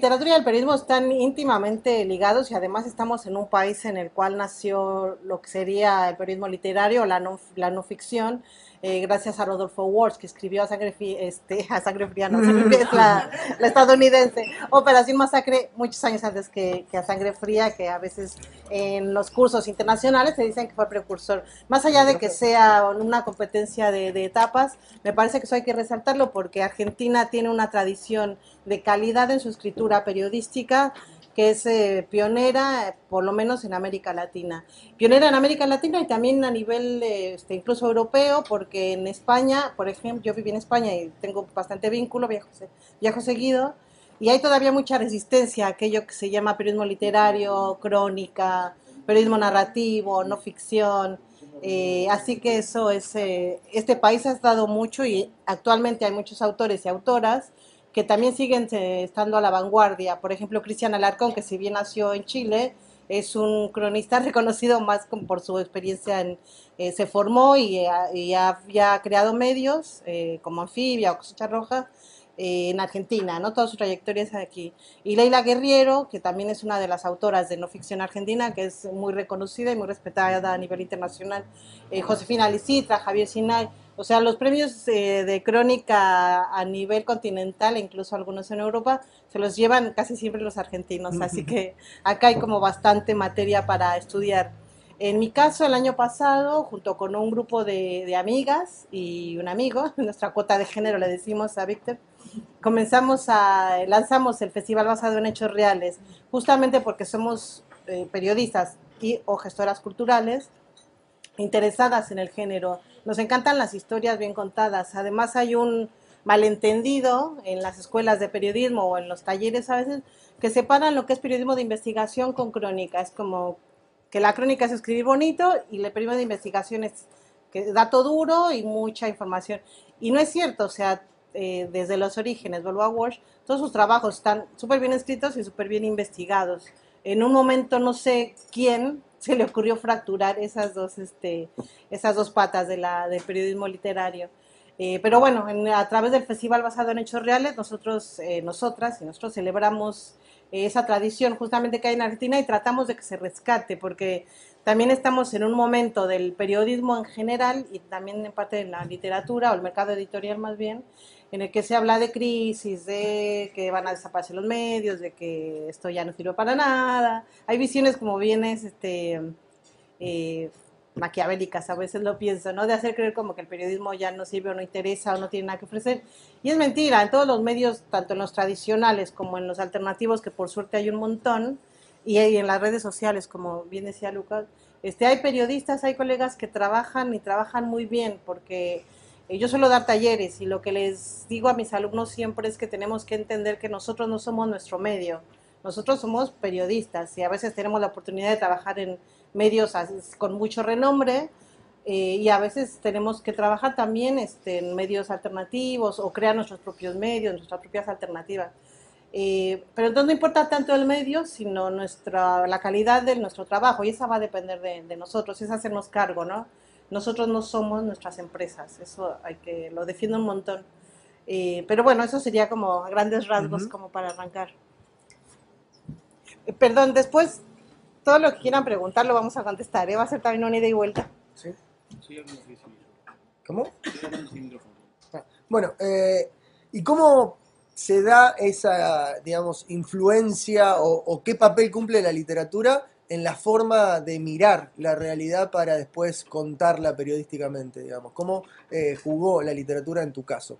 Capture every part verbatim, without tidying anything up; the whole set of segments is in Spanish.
literatura y el periodismo están íntimamente ligados y además estamos en un país en el cual nació lo que sería el periodismo literario, la no, la no ficción, eh, gracias a Rodolfo Walsh, que escribió a Sangre, este, a Sangre Fría, no, Sangre Fría es la, la estadounidense, Operación Masacre, muchos años antes que, que a Sangre Fría, que a veces en los cursos internacionales se dicen que fue precursor. Más allá de que sea una competencia de, de etapas, me parece que eso hay que resaltarlo porque Argentina tiene una tradición de calidad en su escritura periodística que es eh, pionera, por lo menos en América Latina. Pionera en América Latina y también a nivel eh, este, incluso europeo, porque en España, por ejemplo, yo viví en España y tengo bastante vínculo, viajo, viajo seguido, y hay todavía mucha resistencia a aquello que se llama periodismo literario, crónica, periodismo narrativo, no ficción. Eh, así que eso es, eh, este país ha estado mucho y actualmente hay muchos autores y autoras que también siguen eh, estando a la vanguardia. Por ejemplo, Cristian Alarcón, que si bien nació en Chile, es un cronista reconocido más por su experiencia en, eh, se formó y, eh, y ha, ya ha creado medios eh, como Anfibia o Cosecha Roja eh, en Argentina, ¿no? Toda su trayectoria es aquí. Y Leila Guerriero, que también es una de las autoras de no ficción argentina, que es muy reconocida y muy respetada a nivel internacional. Eh, Josefina Licitra, Javier Sinay, o sea, los premios eh, de crónica a nivel continental, e incluso algunos en Europa, se los llevan casi siempre los argentinos, así que acá hay como bastante materia para estudiar. En mi caso, el año pasado, junto con un grupo de, de amigas y un amigo, nuestra cuota de género le decimos a Víctor, comenzamos a, lanzamos el festival basado en hechos reales, justamente porque somos eh, periodistas y o gestoras culturales interesadas en el género. Nos encantan las historias bien contadas. Además hay un malentendido en las escuelas de periodismo o en los talleres a veces que separan lo que es periodismo de investigación con crónica. Es como que la crónica es escribir bonito y el periodismo de investigación es que dato duro y mucha información. Y no es cierto, o sea, eh, desde los orígenes, vuelvo a Walsh, todos sus trabajos están súper bien escritos y súper bien investigados. En un momento no sé quién se le ocurrió fracturar esas dos, este, esas dos patas de la, del periodismo literario. Eh, pero bueno, en, a través del festival basado en hechos reales, nosotros, eh, nosotras y nosotros celebramos eh, esa tradición justamente que hay en Argentina y tratamos de que se rescate, porque también estamos en un momento del periodismo en general y también en parte de la literatura o el mercado editorial más bien, en el que se habla de crisis, de que van a desaparecer los medios, de que esto ya no sirve para nada. Hay visiones como bienes este, eh, maquiavélicas, a veces lo pienso, ¿no? De hacer creer como que el periodismo ya no sirve o no interesa o no tiene nada que ofrecer. Y es mentira, en todos los medios, tanto en los tradicionales como en los alternativos, que por suerte hay un montón, y en las redes sociales, como bien decía Lucas, este, hay periodistas, hay colegas que trabajan y trabajan muy bien, porque eh, yo suelo dar talleres y lo que les digo a mis alumnos siempre es que tenemos que entender que nosotros no somos nuestro medio, nosotros somos periodistas y a veces tenemos la oportunidad de trabajar en medios con mucho renombre eh, y a veces tenemos que trabajar también este, en medios alternativos o crear nuestros propios medios, nuestras propias alternativas. Eh, pero entonces no importa tanto el medio, sino nuestra, la calidad de nuestro trabajo, y esa va a depender de, de nosotros, es hacernos cargo, ¿no? Nosotros no somos nuestras empresas, eso hay que, lo defiendo un montón. Eh, pero bueno, eso sería como a grandes Uh rasgos -huh. como para arrancar. Eh, perdón, después todo lo que quieran preguntar lo vamos a contestar, ¿eh? Va a ser también una ida y vuelta. ¿Sí? ¿Cómo? Ah, bueno, eh, ¿y cómo se da esa, digamos, influencia o, o qué papel cumple la literatura en la forma de mirar la realidad para después contarla periodísticamente, digamos? ¿Cómo eh, jugó la literatura en tu caso?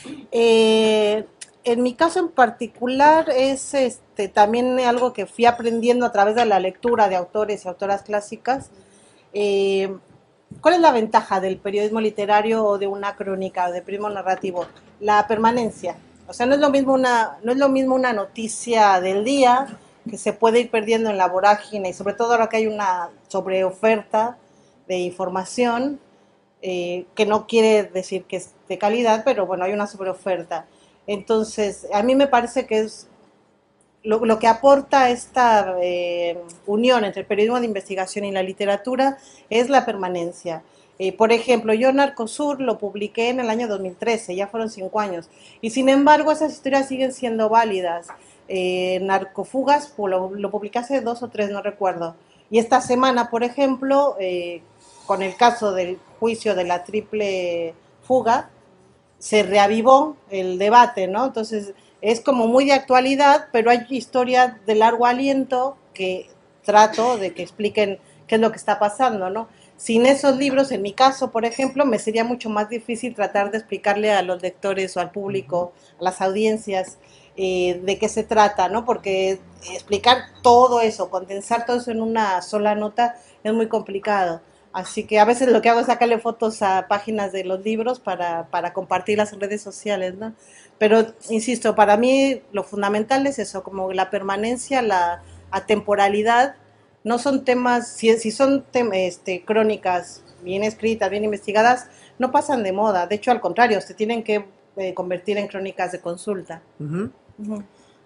Eh, en mi caso en particular es este, también algo que fui aprendiendo a través de la lectura de autores y autoras clásicas. Eh, ¿Cuál es la ventaja del periodismo literario o de una crónica o de periodismo narrativo? La permanencia. O sea, no es lo mismo una, no es lo mismo una noticia del día que se puede ir perdiendo en la vorágine y sobre todo ahora que hay una sobreoferta de información, eh, que no quiere decir que es de calidad, pero bueno, hay una sobreoferta. Entonces, a mí me parece que es lo, lo que aporta esta eh, unión entre el periodismo de investigación y la literatura es la permanencia. Eh, por ejemplo, yo Narcosur lo publiqué en el año dos mil trece, ya fueron cinco años, y sin embargo esas historias siguen siendo válidas. eh, Narcofugas, lo, lo publiqué hace dos o tres, no recuerdo. Y esta semana, por ejemplo, eh, con el caso del juicio de la triple fuga, se reavivó el debate, ¿no? Entonces, es como muy de actualidad, pero hay historias de largo aliento que trato de que expliquen qué es lo que está pasando, ¿no? Sin esos libros, en mi caso, por ejemplo, me sería mucho más difícil tratar de explicarle a los lectores o al público, a las audiencias, eh, de qué se trata, ¿no? Porque explicar todo eso, condensar todo eso en una sola nota es muy complicado. Así que a veces lo que hago es sacarle fotos a páginas de los libros para, para compartirlas en redes sociales, ¿no? Pero, insisto, para mí lo fundamental es eso, como la permanencia, la atemporalidad. No son temas, si, si son tem, este, crónicas bien escritas, bien investigadas, no pasan de moda. De hecho, al contrario, se tienen que eh, convertir en crónicas de consulta. Ujú. Ujú.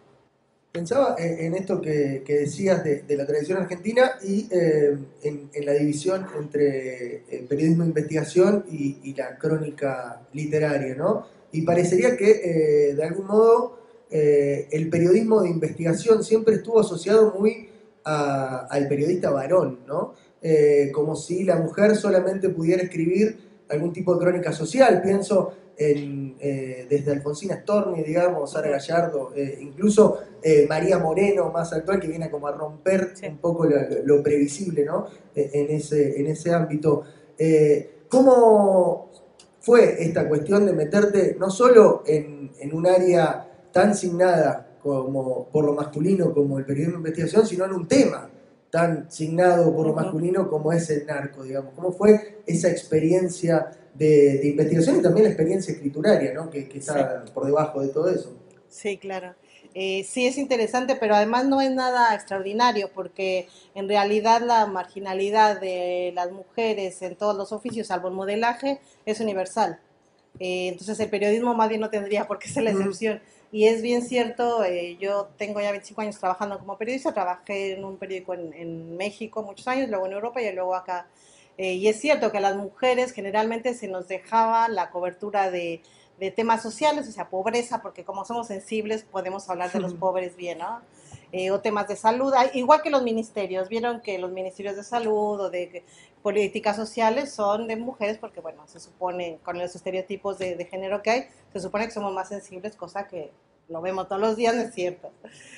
Pensaba en, en esto que, que decías de, de la tradición argentina y eh, en, en la división entre el periodismo de investigación y, y la crónica literaria, ¿no? Y parecería que, eh, de algún modo, eh, el periodismo de investigación siempre estuvo asociado muy a- al periodista varón, ¿no? Eh, como si la mujer solamente pudiera escribir algún tipo de crónica social. Pienso en, eh, desde Alfonsina Storni, digamos, Sara Gallardo, eh, incluso eh, María Moreno, más actual, que viene como a romper Sí. un poco lo, lo previsible, ¿no? Eh, en, ese, en ese ámbito. Eh, ¿Cómo fue esta cuestión de meterte no solo en, en un área tan signada como por lo masculino como el periodismo de investigación, sino en un tema tan signado por lo Ujú. masculino como es el narco, digamos? ¿Cómo fue esa experiencia de, de investigación y también la experiencia escrituraria, ¿no? que, que Sí. está por debajo de todo eso? Sí, claro. Eh, sí es interesante, pero además no es nada extraordinario, porque en realidad la marginalidad de las mujeres en todos los oficios, salvo el modelaje, es universal. Eh, entonces el periodismo más bien no tendría por qué ser la Mm. excepción. Y es bien cierto, eh, yo tengo ya veinticinco años trabajando como periodista, trabajé en un periódico en, en México muchos años, luego en Europa y luego acá. Eh, y es cierto que a las mujeres generalmente se nos dejaba la cobertura de, de temas sociales, o sea, pobreza, porque como somos sensibles podemos hablar de los pobres bien, ¿no? Eh, o temas de salud, igual que los ministerios, vieron que los ministerios de salud o de políticas sociales son de mujeres porque, bueno, se supone, con los estereotipos de, de género que hay, se supone que somos más sensibles, cosa que lo vemos todos los días, no es cierto.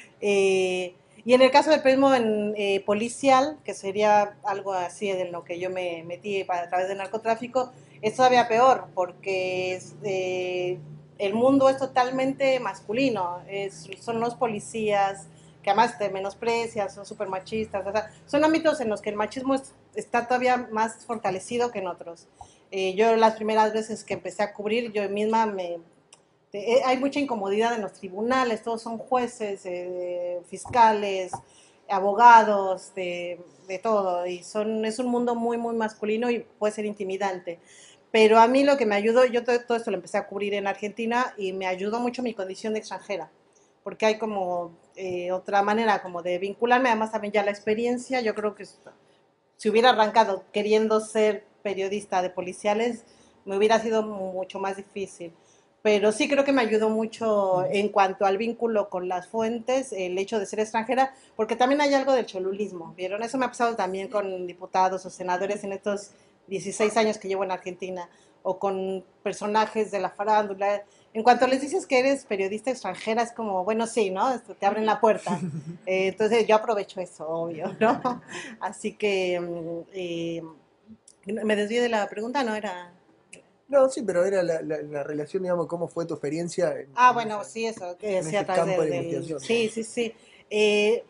Eh, y en el caso del periodismo en, eh, policial, que sería algo así de lo que yo me metí a través del narcotráfico, es todavía peor, porque es, eh, el mundo es totalmente masculino. Es, son los policías que además te menosprecian, son súper machistas. O sea, son ámbitos en los que el machismo es, está todavía más fortalecido que en otros. Eh, yo las primeras veces que empecé a cubrir, yo misma me eh, hay mucha incomodidad en los tribunales, todos son jueces, eh, fiscales, abogados, de, de, todo, y son, es un mundo muy, muy masculino y puede ser intimidante. Pero a mí lo que me ayudó, yo todo, todo esto lo empecé a cubrir en Argentina y me ayudó mucho mi condición de extranjera, porque hay como eh, otra manera como de vincularme, además también ya la experiencia, yo creo que si hubiera arrancado queriendo ser periodista de policiales, me hubiera sido mucho más difícil. Pero sí creo que me ayudó mucho en cuanto al vínculo con las fuentes, el hecho de ser extranjera, porque también hay algo del cholulismo, ¿vieron? Eso me ha pasado también con diputados o senadores en estos dieciséis años que llevo en Argentina, o con personajes de la farándula. En cuanto les dices que eres periodista extranjera, es como, bueno, sí, ¿no? Esto, te abren la puerta. Eh, entonces yo aprovecho eso, obvio, ¿no? Así que mm, eh, me desvío de la pregunta, ¿no? Era... No, sí, pero era la, la- la relación, digamos, cómo fue tu experiencia en, Ah, en bueno, esa- sí, eso, que en sí, a ese través campo de- de la del... investigación, Sí, digamos. sí, sí. Eh,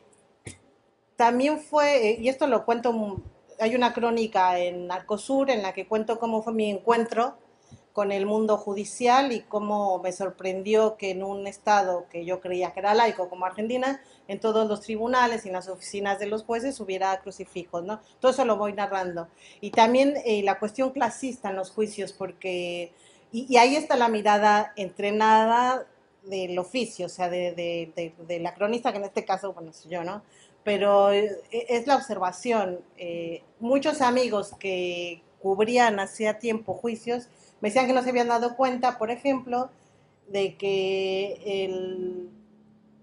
también fue, eh, y esto lo cuento, hay una crónica en Narcosur en la que cuento cómo fue mi encuentro con el mundo judicial y cómo me sorprendió que en un estado que yo creía que era laico como Argentina, en todos los tribunales y en las oficinas de los jueces hubiera crucifijos, ¿no? Todo eso lo voy narrando. Y también eh, la cuestión clasista en los juicios, porque, y, y ahí está la mirada entrenada del oficio, o sea, de, de, de, de la cronista, que en este caso, bueno, soy yo, ¿no? Pero es la observación. Eh, muchos amigos que cubrían hacía tiempo juicios me decían que no se habían dado cuenta, por ejemplo, de que el,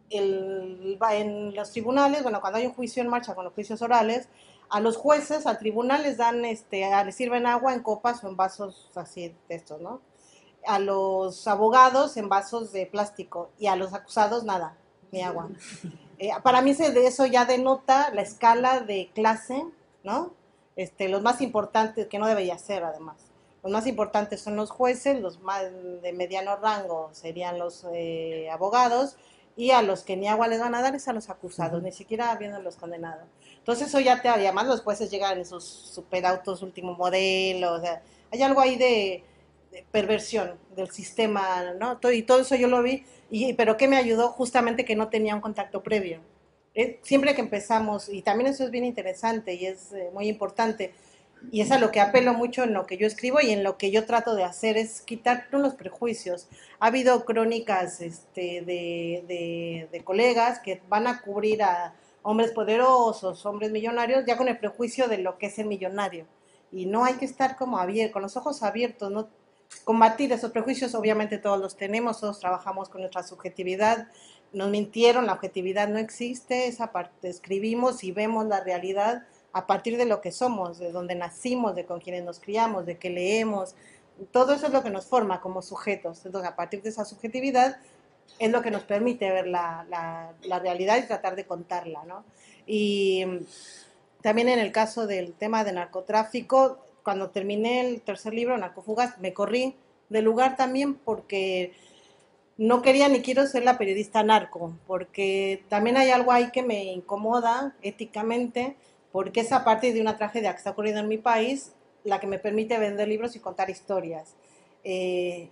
el, en los tribunales, bueno, cuando hay un juicio en marcha con los juicios orales, a los jueces, al tribunal les dan, este, les sirven agua en copas o en vasos así de estos, ¿no? A los abogados en vasos de plástico y a los acusados nada, ni agua. Eh, para mí se, de eso ya denota la escala de clase, ¿no? Este, los más importantes, que no debería ser además. Los más importantes son los jueces, los más de mediano rango serían los eh, abogados, y a los que ni agua les van a dar es a los acusados, Ujú. ni siquiera habiéndolos condenados. Entonces eso ya te, además los jueces llegan en sus superautos último modelo, o sea, hay algo ahí de, de perversión del sistema, ¿no? Y todo eso yo lo vi, y, pero ¿qué me ayudó? Justamente que no tenía un contacto previo. Eh, siempre que empezamos, y también eso es bien interesante y es eh, muy importante, y es a lo que apelo mucho en lo que yo escribo y en lo que yo trato de hacer, es quitarnos los prejuicios. Ha habido crónicas este, de, de, de colegas que van a cubrir a hombres poderosos, hombres millonarios, ya con el prejuicio de lo que es el millonario. Y no hay que estar como abierto, con los ojos abiertos, no combatir esos prejuicios. Obviamente todos los tenemos, todos trabajamos con nuestra subjetividad. Nos mintieron, la objetividad no existe, esa parte escribimos y vemos la realidad a partir de lo que somos, de donde nacimos, de con quienes nos criamos, de que leemos. Todo eso es lo que nos forma como sujetos. Entonces, a partir de esa subjetividad es lo que nos permite ver la, la, la realidad y tratar de contarla, ¿no? Y también en el caso del tema de narcotráfico, cuando terminé el tercer libro, Narcofugas, me corrí del lugar también porque no quería ni quiero ser la periodista narco, porque también hay algo ahí que me incomoda éticamente, porque esa parte de una tragedia que está ocurriendo en mi país, la que me permite vender libros y contar historias. Eh,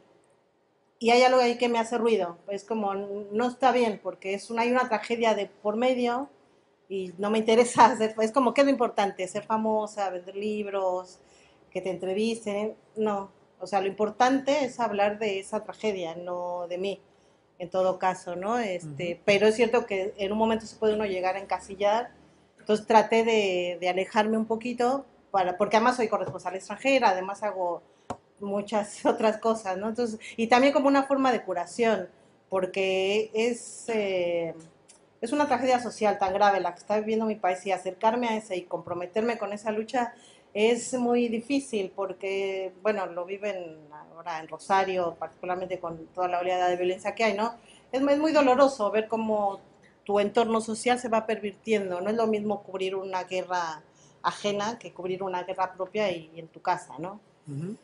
y hay algo ahí que me hace ruido, es como, no está bien, porque es una, hay una tragedia de por medio y no me interesa hacer, es como, ¿qué es lo importante? Ser famosa, vender libros, que te entrevisten, no. O sea, lo importante es hablar de esa tragedia, no de mí, en todo caso, ¿no? Ujú. Este, pero es cierto que en un momento se puede uno llegar a encasillar, entonces traté de, de alejarme un poquito, para, porque además soy corresponsal extranjera, además hago muchas otras cosas, ¿no? Entonces, y también como una forma de curación, porque es, eh, es una tragedia social tan grave la que está viviendo mi país, y acercarme a esa y comprometerme con esa lucha es muy difícil porque, bueno, lo viven ahora en Rosario, particularmente con toda la oleada de violencia que hay, ¿no? Es, es muy doloroso ver cómo tu entorno social se va pervirtiendo, no es lo mismo cubrir una guerra ajena que cubrir una guerra propia y, y en tu casa, ¿no? Ujú.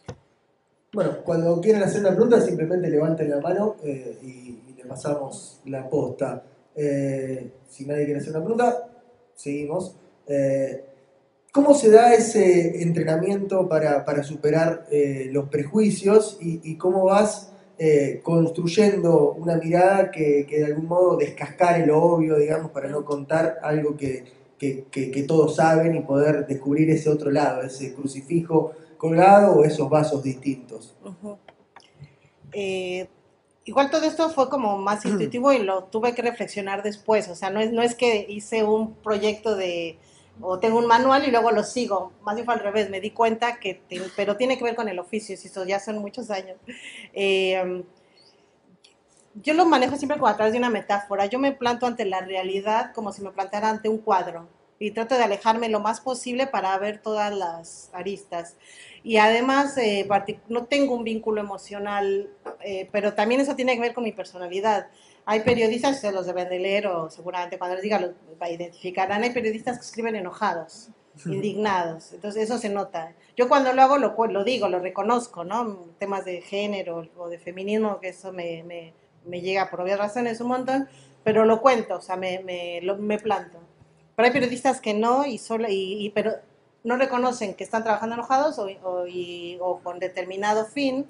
Bueno, cuando quieran hacer una pregunta, simplemente levanten la mano eh, y, y le pasamos la posta. Eh, si nadie quiere hacer una pregunta, seguimos. Eh, ¿Cómo se da ese entrenamiento para, para superar eh, los prejuicios y, y cómo vas eh, construyendo una mirada que, que de algún modo descascare lo obvio, digamos, para no contar algo que, que, que, que todos saben y poder descubrir ese otro lado, ese crucifijo colgado o esos vasos distintos? Uh -huh. eh, Igual todo esto fue como más intuitivo y lo tuve que reflexionar después, o sea, no es, no es que hice un proyecto de, o tengo un manual y luego lo sigo, más bien fue al revés, me di cuenta que, te, pero tiene que ver con el oficio, si eso ya son muchos años. Eh, yo lo manejo siempre como a través de una metáfora, yo me planto ante la realidad como si me plantara ante un cuadro y trato de alejarme lo más posible para ver todas las aristas. Y además eh, no tengo un vínculo emocional, eh, pero también eso tiene que ver con mi personalidad. Hay periodistas, se los deben de leer o seguramente cuando les diga los identificarán, hay periodistas que escriben enojados, indignados, entonces eso se nota. Yo cuando lo hago lo, lo digo, lo reconozco, ¿no? Temas de género o de feminismo, que eso me, me, me llega por obvias razones un montón, pero lo cuento, o sea, me, me, lo, me planto. Pero hay periodistas que no, y solo, y, y, pero no reconocen que están trabajando enojados o, o, y, o con determinado fin,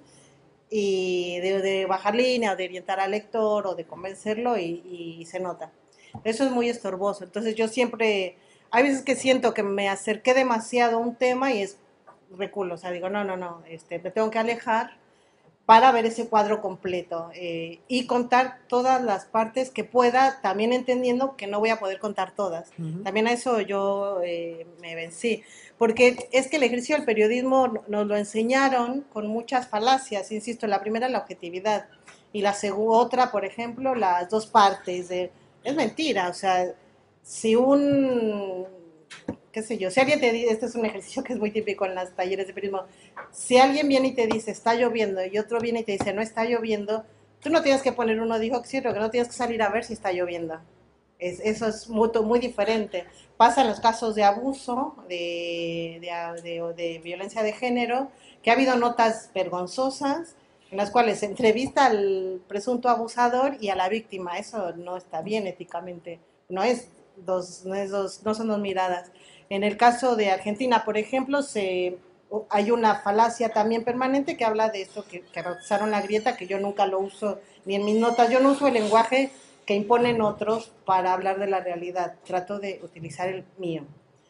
y de, de, bajar línea o de orientar al lector o de convencerlo, y, y se nota. Eso es muy estorboso. Entonces yo siempre, hay veces que siento que me acerqué demasiado a un tema y es reculo, o sea, digo, no, no, no, este, me tengo que alejar para ver ese cuadro completo eh, y contar todas las partes que pueda, también entendiendo que no voy a poder contar todas. Ujú. También a eso yo eh, me vencí, porque es que el ejercicio del periodismo nos lo enseñaron con muchas falacias, insisto, la primera la objetividad, y la otra, por ejemplo, las dos partes. De, es mentira, o sea, si un, qué sé yo, si alguien te dice, este es un ejercicio que es muy típico en los talleres de periodismo, si alguien viene y te dice está lloviendo y otro viene y te dice no está lloviendo, tú no tienes que poner uno dióxido, que no tienes que salir a ver si está lloviendo. Es, eso es muy, muy diferente. Pasa en los casos de abuso, de, de, de, de violencia de género, que ha habido notas vergonzosas en las cuales se entrevista al presunto abusador y a la víctima. Eso no está bien éticamente. No es dos, no es dos, no son dos miradas. En el caso de Argentina, por ejemplo, se, hay una falacia también permanente que habla de esto que, que bautizaron la grieta, que yo nunca lo uso ni en mis notas. Yo no uso el lenguaje que imponen otros para hablar de la realidad. Trato de utilizar el mío.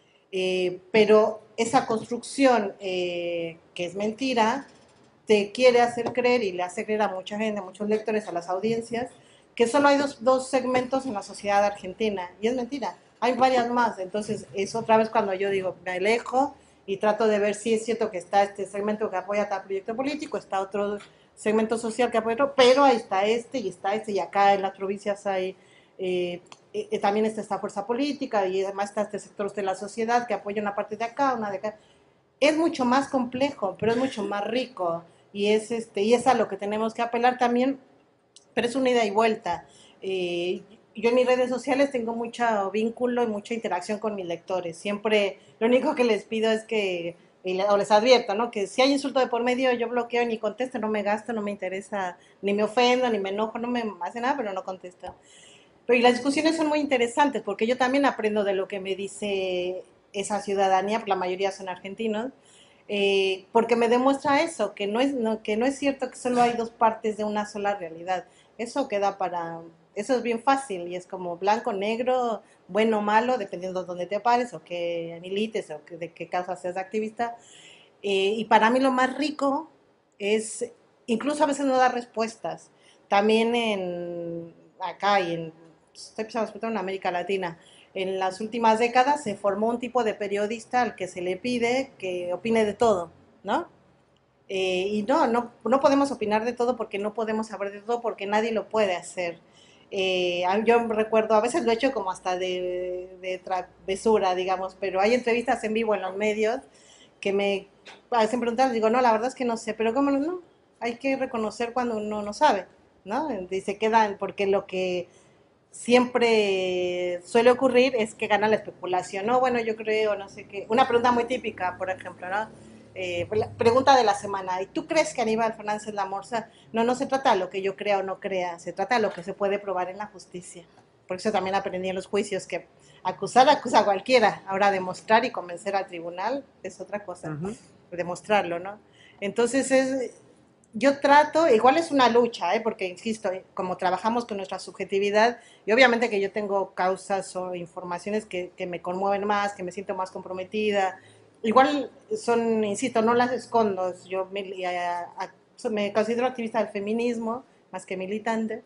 Eh, pero esa construcción eh, que es mentira, te quiere hacer creer y le hace creer a mucha gente, a muchos lectores, a las audiencias, que solo hay dos, dos segmentos en la sociedad argentina. Y es mentira, hay varias más. Entonces es otra vez cuando yo digo, me alejo y trato de ver si es cierto que está este segmento que apoya tal proyecto político, está otro segmento social que apoya otro, pero ahí está este y está este, y acá en las provincias hay... Eh, eh, también está esta fuerza política y además está este sector de la sociedad que apoya una parte de acá, una de acá. Es mucho más complejo, pero es mucho más rico y es, este, y es a lo que tenemos que apelar también, pero es una ida y vuelta. Eh, yo en mis redes sociales tengo mucho vínculo y mucha interacción con mis lectores. Siempre lo único que les pido es que, o les advierto, ¿no? Que si hay insulto de por medio, yo bloqueo, ni contesto, no me gasto, no me interesa, ni me ofendo, ni me enojo, no me hace nada, pero no contesto. Pero y las discusiones son muy interesantes porque yo también aprendo de lo que me dice esa ciudadanía, la mayoría son argentinos, eh, porque me demuestra eso, que no, es, no, que no es cierto que solo hay dos partes de una sola realidad. Eso queda para, eso es bien fácil y es como blanco, negro, bueno o malo, dependiendo de dónde te pares o qué milites o que, de qué causa seas activista. Eh, y para mí lo más rico es, incluso a veces no dar respuestas. También en acá y en, estoy pensando en América Latina, en las últimas décadas se formó un tipo de periodista al que se le pide que opine de todo, ¿no? Eh, y no, no, no podemos opinar de todo porque no podemos saber de todo porque nadie lo puede hacer. Eh, yo recuerdo, a veces lo he hecho como hasta de, de travesura, digamos, pero hay entrevistas en vivo en los medios que me hacen preguntar, digo, no, la verdad es que no sé, pero ¿cómo no? Hay que reconocer cuando uno no sabe, ¿no? Y se quedan, porque lo que siempre suele ocurrir es que gana la especulación, no, bueno, yo creo, no sé qué. Una pregunta muy típica, por ejemplo, ¿no? Eh, la pregunta de la semana, ¿y tú crees que Aníbal Fernández es la morsa? No, no se trata de lo que yo crea o no crea, se trata de lo que se puede probar en la justicia. Por eso también aprendí en los juicios que acusar acusa a cualquiera, ahora demostrar y convencer al tribunal es otra cosa, Ujú. demostrarlo, ¿no? Entonces es, yo trato, igual es una lucha, ¿eh? Porque insisto, como trabajamos con nuestra subjetividad, y obviamente que yo tengo causas o informaciones que, que me conmueven más, que me siento más comprometida, igual son, insisto, no las escondo, yo me, a, a, me considero activista del feminismo, más que militante,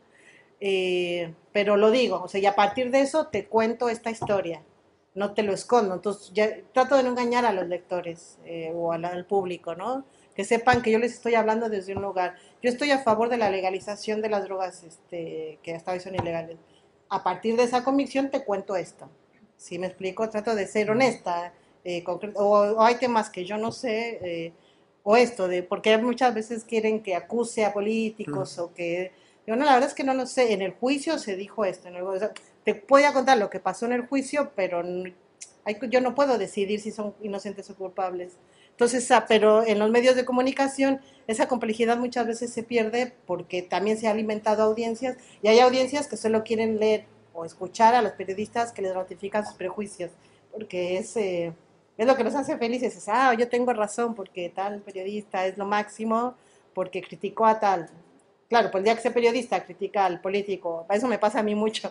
eh, pero lo digo, o sea, y a partir de eso te cuento esta historia, no te lo escondo, entonces ya, trato de no engañar a los lectores eh, o al, al público, ¿no? Que sepan que yo les estoy hablando desde un lugar. Yo estoy a favor de la legalización de las drogas este, que hasta hoy son ilegales. A partir de esa convicción te cuento esto. Si me explico, trato de ser honesta. Eh, o, o, hay temas que yo no sé, eh, o esto, de porque muchas veces quieren que acuse a políticos o que... Yo no, la verdad es que no lo sé. En el juicio se dijo esto. En el, o sea, te voy a contar lo que pasó en el juicio, pero no, hay, yo no puedo decidir si son inocentes o culpables. Entonces, ah, pero en los medios de comunicación esa complejidad muchas veces se pierde porque también se ha alimentado audiencias y hay audiencias que solo quieren leer o escuchar a los periodistas que les ratifican sus prejuicios, porque es, eh, es lo que nos hace felices. Es, ah, yo tengo razón porque tal periodista es lo máximo, porque criticó a tal. Claro, pues el día que ese periodista critica al político, eso me pasa a mí mucho.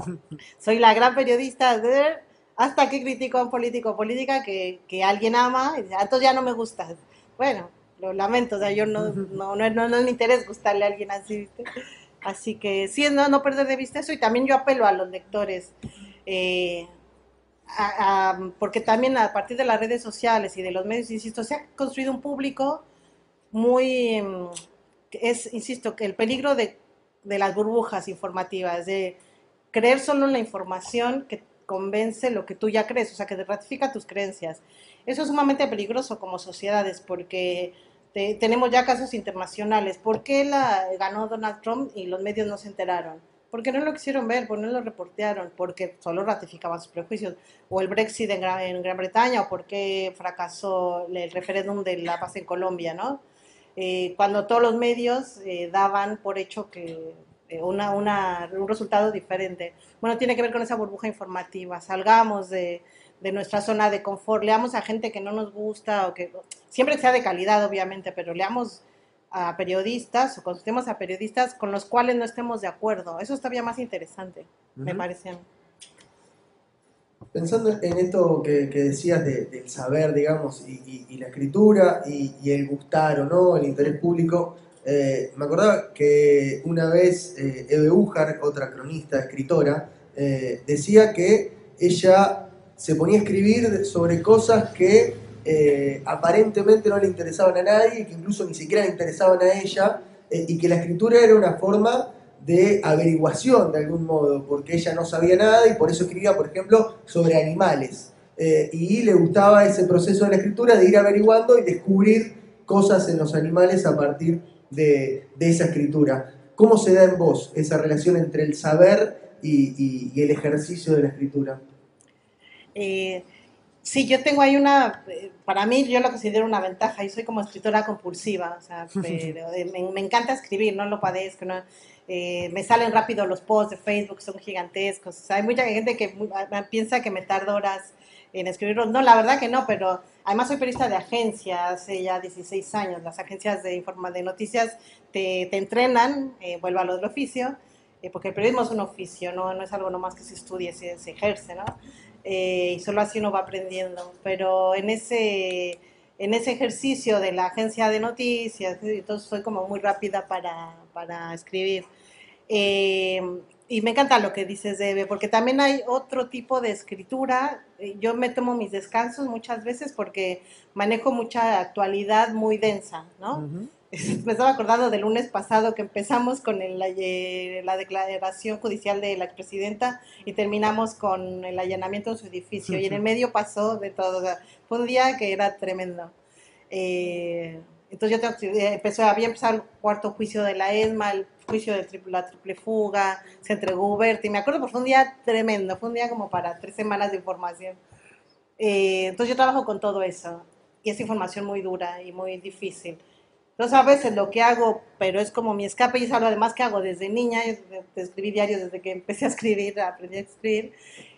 Soy la gran periodista de, hasta que critico a un político o política que, que alguien ama y dice, ah, entonces ya no me gusta. Bueno, lo lamento, o sea, yo no, no, no, no, no me interesa gustarle a alguien así, ¿viste? Así que sí, no, no perder de vista eso y también yo apelo a los lectores, eh, a, a, porque también a partir de las redes sociales y de los medios, insisto, se ha construido un público muy, es, insisto, que el peligro de de las burbujas informativas, de creer solo en la información que convence lo que tú ya crees, o sea, que te ratifica tus creencias. Eso es sumamente peligroso como sociedades porque te, tenemos ya casos internacionales. ¿Por qué la, ganó Donald Trump y los medios no se enteraron? Porque no lo quisieron ver, porque no lo reportearon, porque solo ratificaban sus prejuicios. O el Brexit en Gran, en Gran Bretaña, o porque fracasó el referéndum de la paz en Colombia, ¿no? Eh, cuando todos los medios eh, daban por hecho que eh, una, una, un resultado diferente. Bueno, tiene que ver con esa burbuja informativa. Salgamos de, de nuestra zona de confort, leamos a gente que no nos gusta, o que siempre que sea de calidad, obviamente, pero leamos a periodistas o consultemos a periodistas con los cuales no estemos de acuerdo. Eso es todavía más interesante, uh-huh. me parece. Pensando en esto que, que decías de, del saber, digamos, y, y, y la escritura, y, y el gustar o no, el interés público, eh, me acordaba que una vez eh, Eve Ujar, otra cronista, escritora, eh, decía que ella se ponía a escribir sobre cosas que eh, aparentemente no le interesaban a nadie, que incluso ni siquiera le interesaban a ella, eh, y que la escritura era una forma de averiguación de algún modo, porque ella no sabía nada y por eso escribía, por ejemplo, sobre animales. Eh, y le gustaba ese proceso de la escritura de ir averiguando y descubrir cosas en los animales a partir de, de esa escritura. ¿Cómo se da en vos esa relación entre el saber y, y, y el ejercicio de la escritura? Eh, sí, yo tengo ahí una, para mí yo lo considero una ventaja, yo soy como escritora compulsiva, o sea, pero, eh, me, me encanta escribir, no lo padezco, no. Eh, me salen rápido los posts de Facebook, son gigantescos. O sea, hay mucha gente que piensa que me tardo horas en escribirlos. No, la verdad que no, pero además soy periodista de agencia hace ya dieciséis años. Las agencias de, informa, de noticias te, te entrenan, eh, vuelvo a lo del oficio, eh, porque el periodismo es un oficio, no, no es algo nomás que se estudie, se, se ejerce, ¿no? Eh, y solo así uno va aprendiendo. Pero en ese, en ese ejercicio de la agencia de noticias, entonces soy como muy rápida para, para escribir. Eh, y me encanta lo que dices, Eve, porque también hay otro tipo de escritura. Yo me tomo mis descansos muchas veces porque manejo mucha actualidad muy densa, ¿no? Uh-huh. Me estaba acordando del lunes pasado que empezamos con el, la declaración judicial de la expresidenta y terminamos con el allanamiento en su edificio. Uh-huh. Y en el medio pasó de todo. O sea, fue un día que era tremendo. Eh, entonces yo tengo, empezó, había empezado el cuarto juicio de la ESMA, el juicio de triple, la triple fuga, se entregó Uberti, me acuerdo porque fue un día tremendo, fue un día como para tres semanas de información. Eh, entonces yo trabajo con todo eso, y es información muy dura y muy difícil. Entonces a veces lo que hago, pero es como mi escape, y es algo además que hago desde niña, de, de escribir diarios desde que empecé a escribir, aprendí a escribir,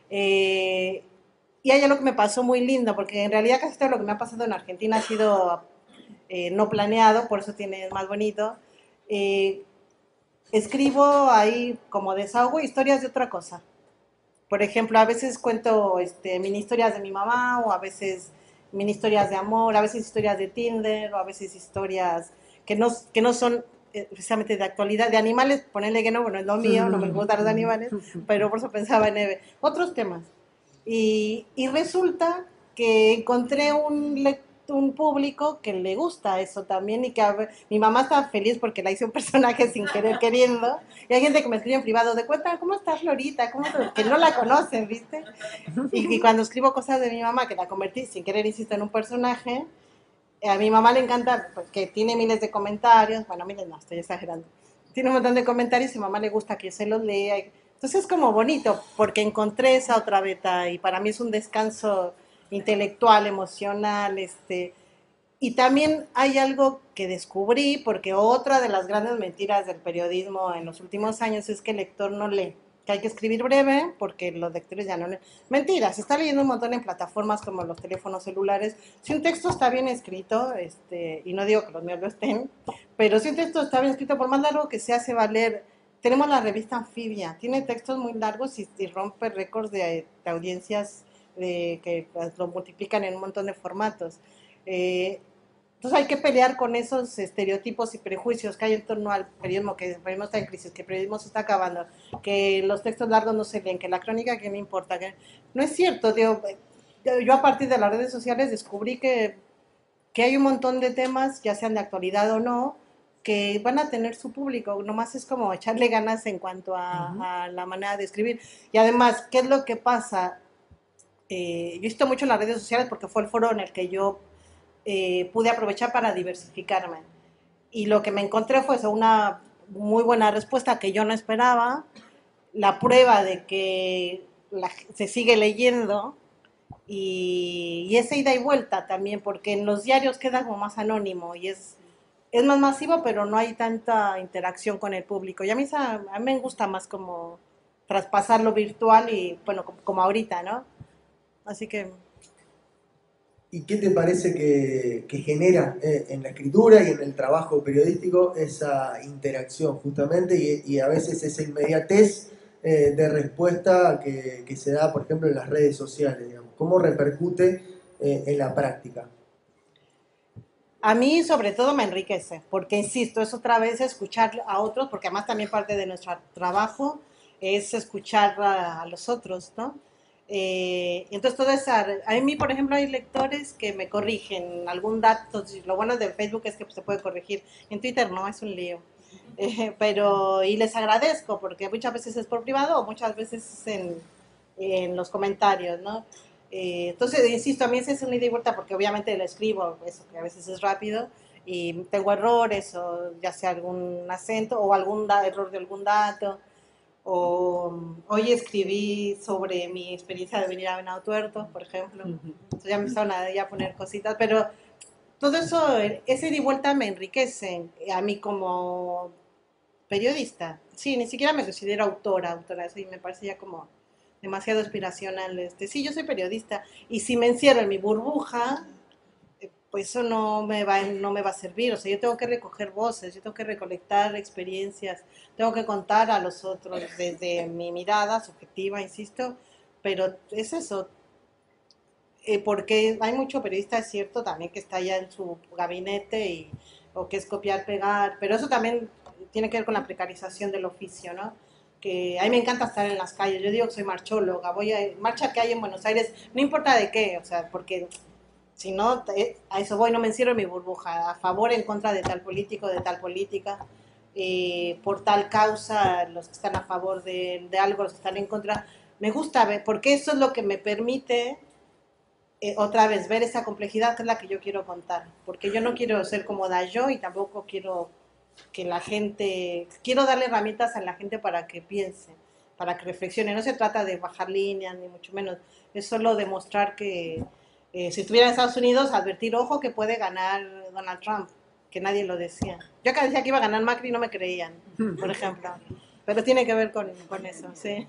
eh, y hay algo que me pasó muy lindo, porque en realidad casi todo lo que me ha pasado en Argentina ha sido eh, no planeado, por eso tiene más bonito. Eh, escribo ahí como desahogo historias de otra cosa. Por ejemplo, a veces cuento este, mini historias de mi mamá, o a veces mini historias de amor, a veces historias de Tinder, o a veces historias que no, que no son eh, precisamente de actualidad, de animales, ponerle que no, bueno, es lo mío, no me gustan los animales, pero por eso pensaba en Eve. Otros temas. Y, y resulta que encontré un lector, un público que le gusta eso también, y que a ver, mi mamá está feliz porque la hice un personaje sin querer queriendo, y hay gente que me escribe en privado de cuenta, ¿cómo está Florita? ¿Cómo te? Que no la conocen, ¿viste? Y, y cuando escribo cosas de mi mamá, que la convertí sin querer, insisto, en un personaje, a mi mamá le encanta, porque tiene miles de comentarios, bueno, miles no, estoy exagerando, tiene un montón de comentarios y a mi mamá le gusta que yo se los lea, entonces es como bonito, porque encontré esa otra beta, y para mí es un descanso intelectual, emocional, este, y también hay algo que descubrí, porque otra de las grandes mentiras del periodismo en los últimos años es que el lector no lee, que hay que escribir breve porque los lectores ya no leen. Mentira, se está leyendo un montón en plataformas como los teléfonos celulares. Si un texto está bien escrito, este, y no digo que los míos lo estén, pero si un texto está bien escrito, por más largo que se hace valer. Tenemos la revista Anfibia, tiene textos muy largos y, y rompe récords de, de audiencias de, que lo multiplican en un montón de formatos. Eh, entonces hay que pelear con esos estereotipos y prejuicios que hay en torno al periodismo, que el periodismo está en crisis, que el periodismo se está acabando, que los textos largos no se leen, que la crónica que no importa. Que no es cierto, digo, yo a partir de las redes sociales descubrí que, que hay un montón de temas, ya sean de actualidad o no, que van a tener su público, nomás es como echarle ganas en cuanto a, Ujú. a la manera de escribir. Y además, ¿qué es lo que pasa? Eh, yo he visto mucho en las redes sociales porque fue el foro en el que yo eh, pude aprovechar para diversificarme. Y lo que me encontré fue eso, una muy buena respuesta que yo no esperaba, la prueba de que la- se sigue leyendo y, y esa ida y vuelta también, porque en los diarios queda como más anónimo y es, es más masivo, pero no hay tanta interacción con el público. Y a mí, esa- a mí me gusta más como traspasar lo virtual y, bueno, como, como ahorita, ¿no? Así que ¿Y qué te parece que, que genera eh, en la escritura y en el trabajo periodístico esa interacción justamente y, y a veces esa inmediatez eh, de respuesta que, que se da, por ejemplo, en las redes sociales, digamos? ¿Cómo repercute eh, en la práctica? a mí sobre todo me enriquece, porque insisto, es otra vez escuchar a otros, porque además también parte de nuestro trabajo es escuchar a, a los otros, ¿no? Eh, entonces todo esa, a mí por ejemplo hay lectores que me corrigen algún dato, lo bueno de Facebook es que se puede corregir, en Twitter no, es un lío. Eh, pero, y les agradezco, porque muchas veces es por privado o muchas veces es en, en los comentarios, ¿no? Eh, entonces, insisto, a mí ese es una ida y vuelta porque obviamente lo escribo, eso que a veces es rápido y tengo errores o ya sea algún acento o algún da- error de algún dato. O um, hoy escribí sobre mi experiencia de venir a Venado Tuerto, por ejemplo. Entonces ya me empezaron a, ya a poner cositas, pero todo eso, ese ida y vuelta me enriquece a mí como periodista. Sí, ni siquiera me considero autora, autora, eso y me parece ya como demasiado aspiracional. Este, sí, yo soy periodista y si me encierro en mi burbuja, eh, pues eso no me va, no me va a servir. O sea, yo tengo que recoger voces, yo tengo que recolectar experiencias, tengo que contar a los otros desde mi mirada subjetiva, insisto, pero es eso, eh, porque hay mucho periodista, es cierto, también que está ya en su gabinete y, o que es copiar, pegar, pero eso también tiene que ver con la precarización del oficio, ¿no? Que a mí me encanta estar en las calles, yo digo que soy marchóloga, voy a marcha que hay en Buenos Aires, no importa de qué, o sea, porque si no, eh, a eso voy, no me encierro en mi burbuja, a favor, en contra de tal político, de tal política, eh, por tal causa, los que están a favor de, de algo, los que están en contra, me gusta ver, porque eso es lo que me permite eh, otra vez ver esa complejidad que es la que yo quiero contar, porque yo no quiero ser cómoda yo y tampoco quiero que la gente, quiero darle herramientas a la gente para que piense, para que reflexione, no se trata de bajar líneas ni mucho menos, es solo demostrar que eh, si estuviera en Estados Unidos, advertir, ojo que puede ganar Donald Trump, que nadie lo decía. Yo acá decía que iba a ganar Macri y no me creían, por ejemplo, pero tiene que ver con, con eso, sí.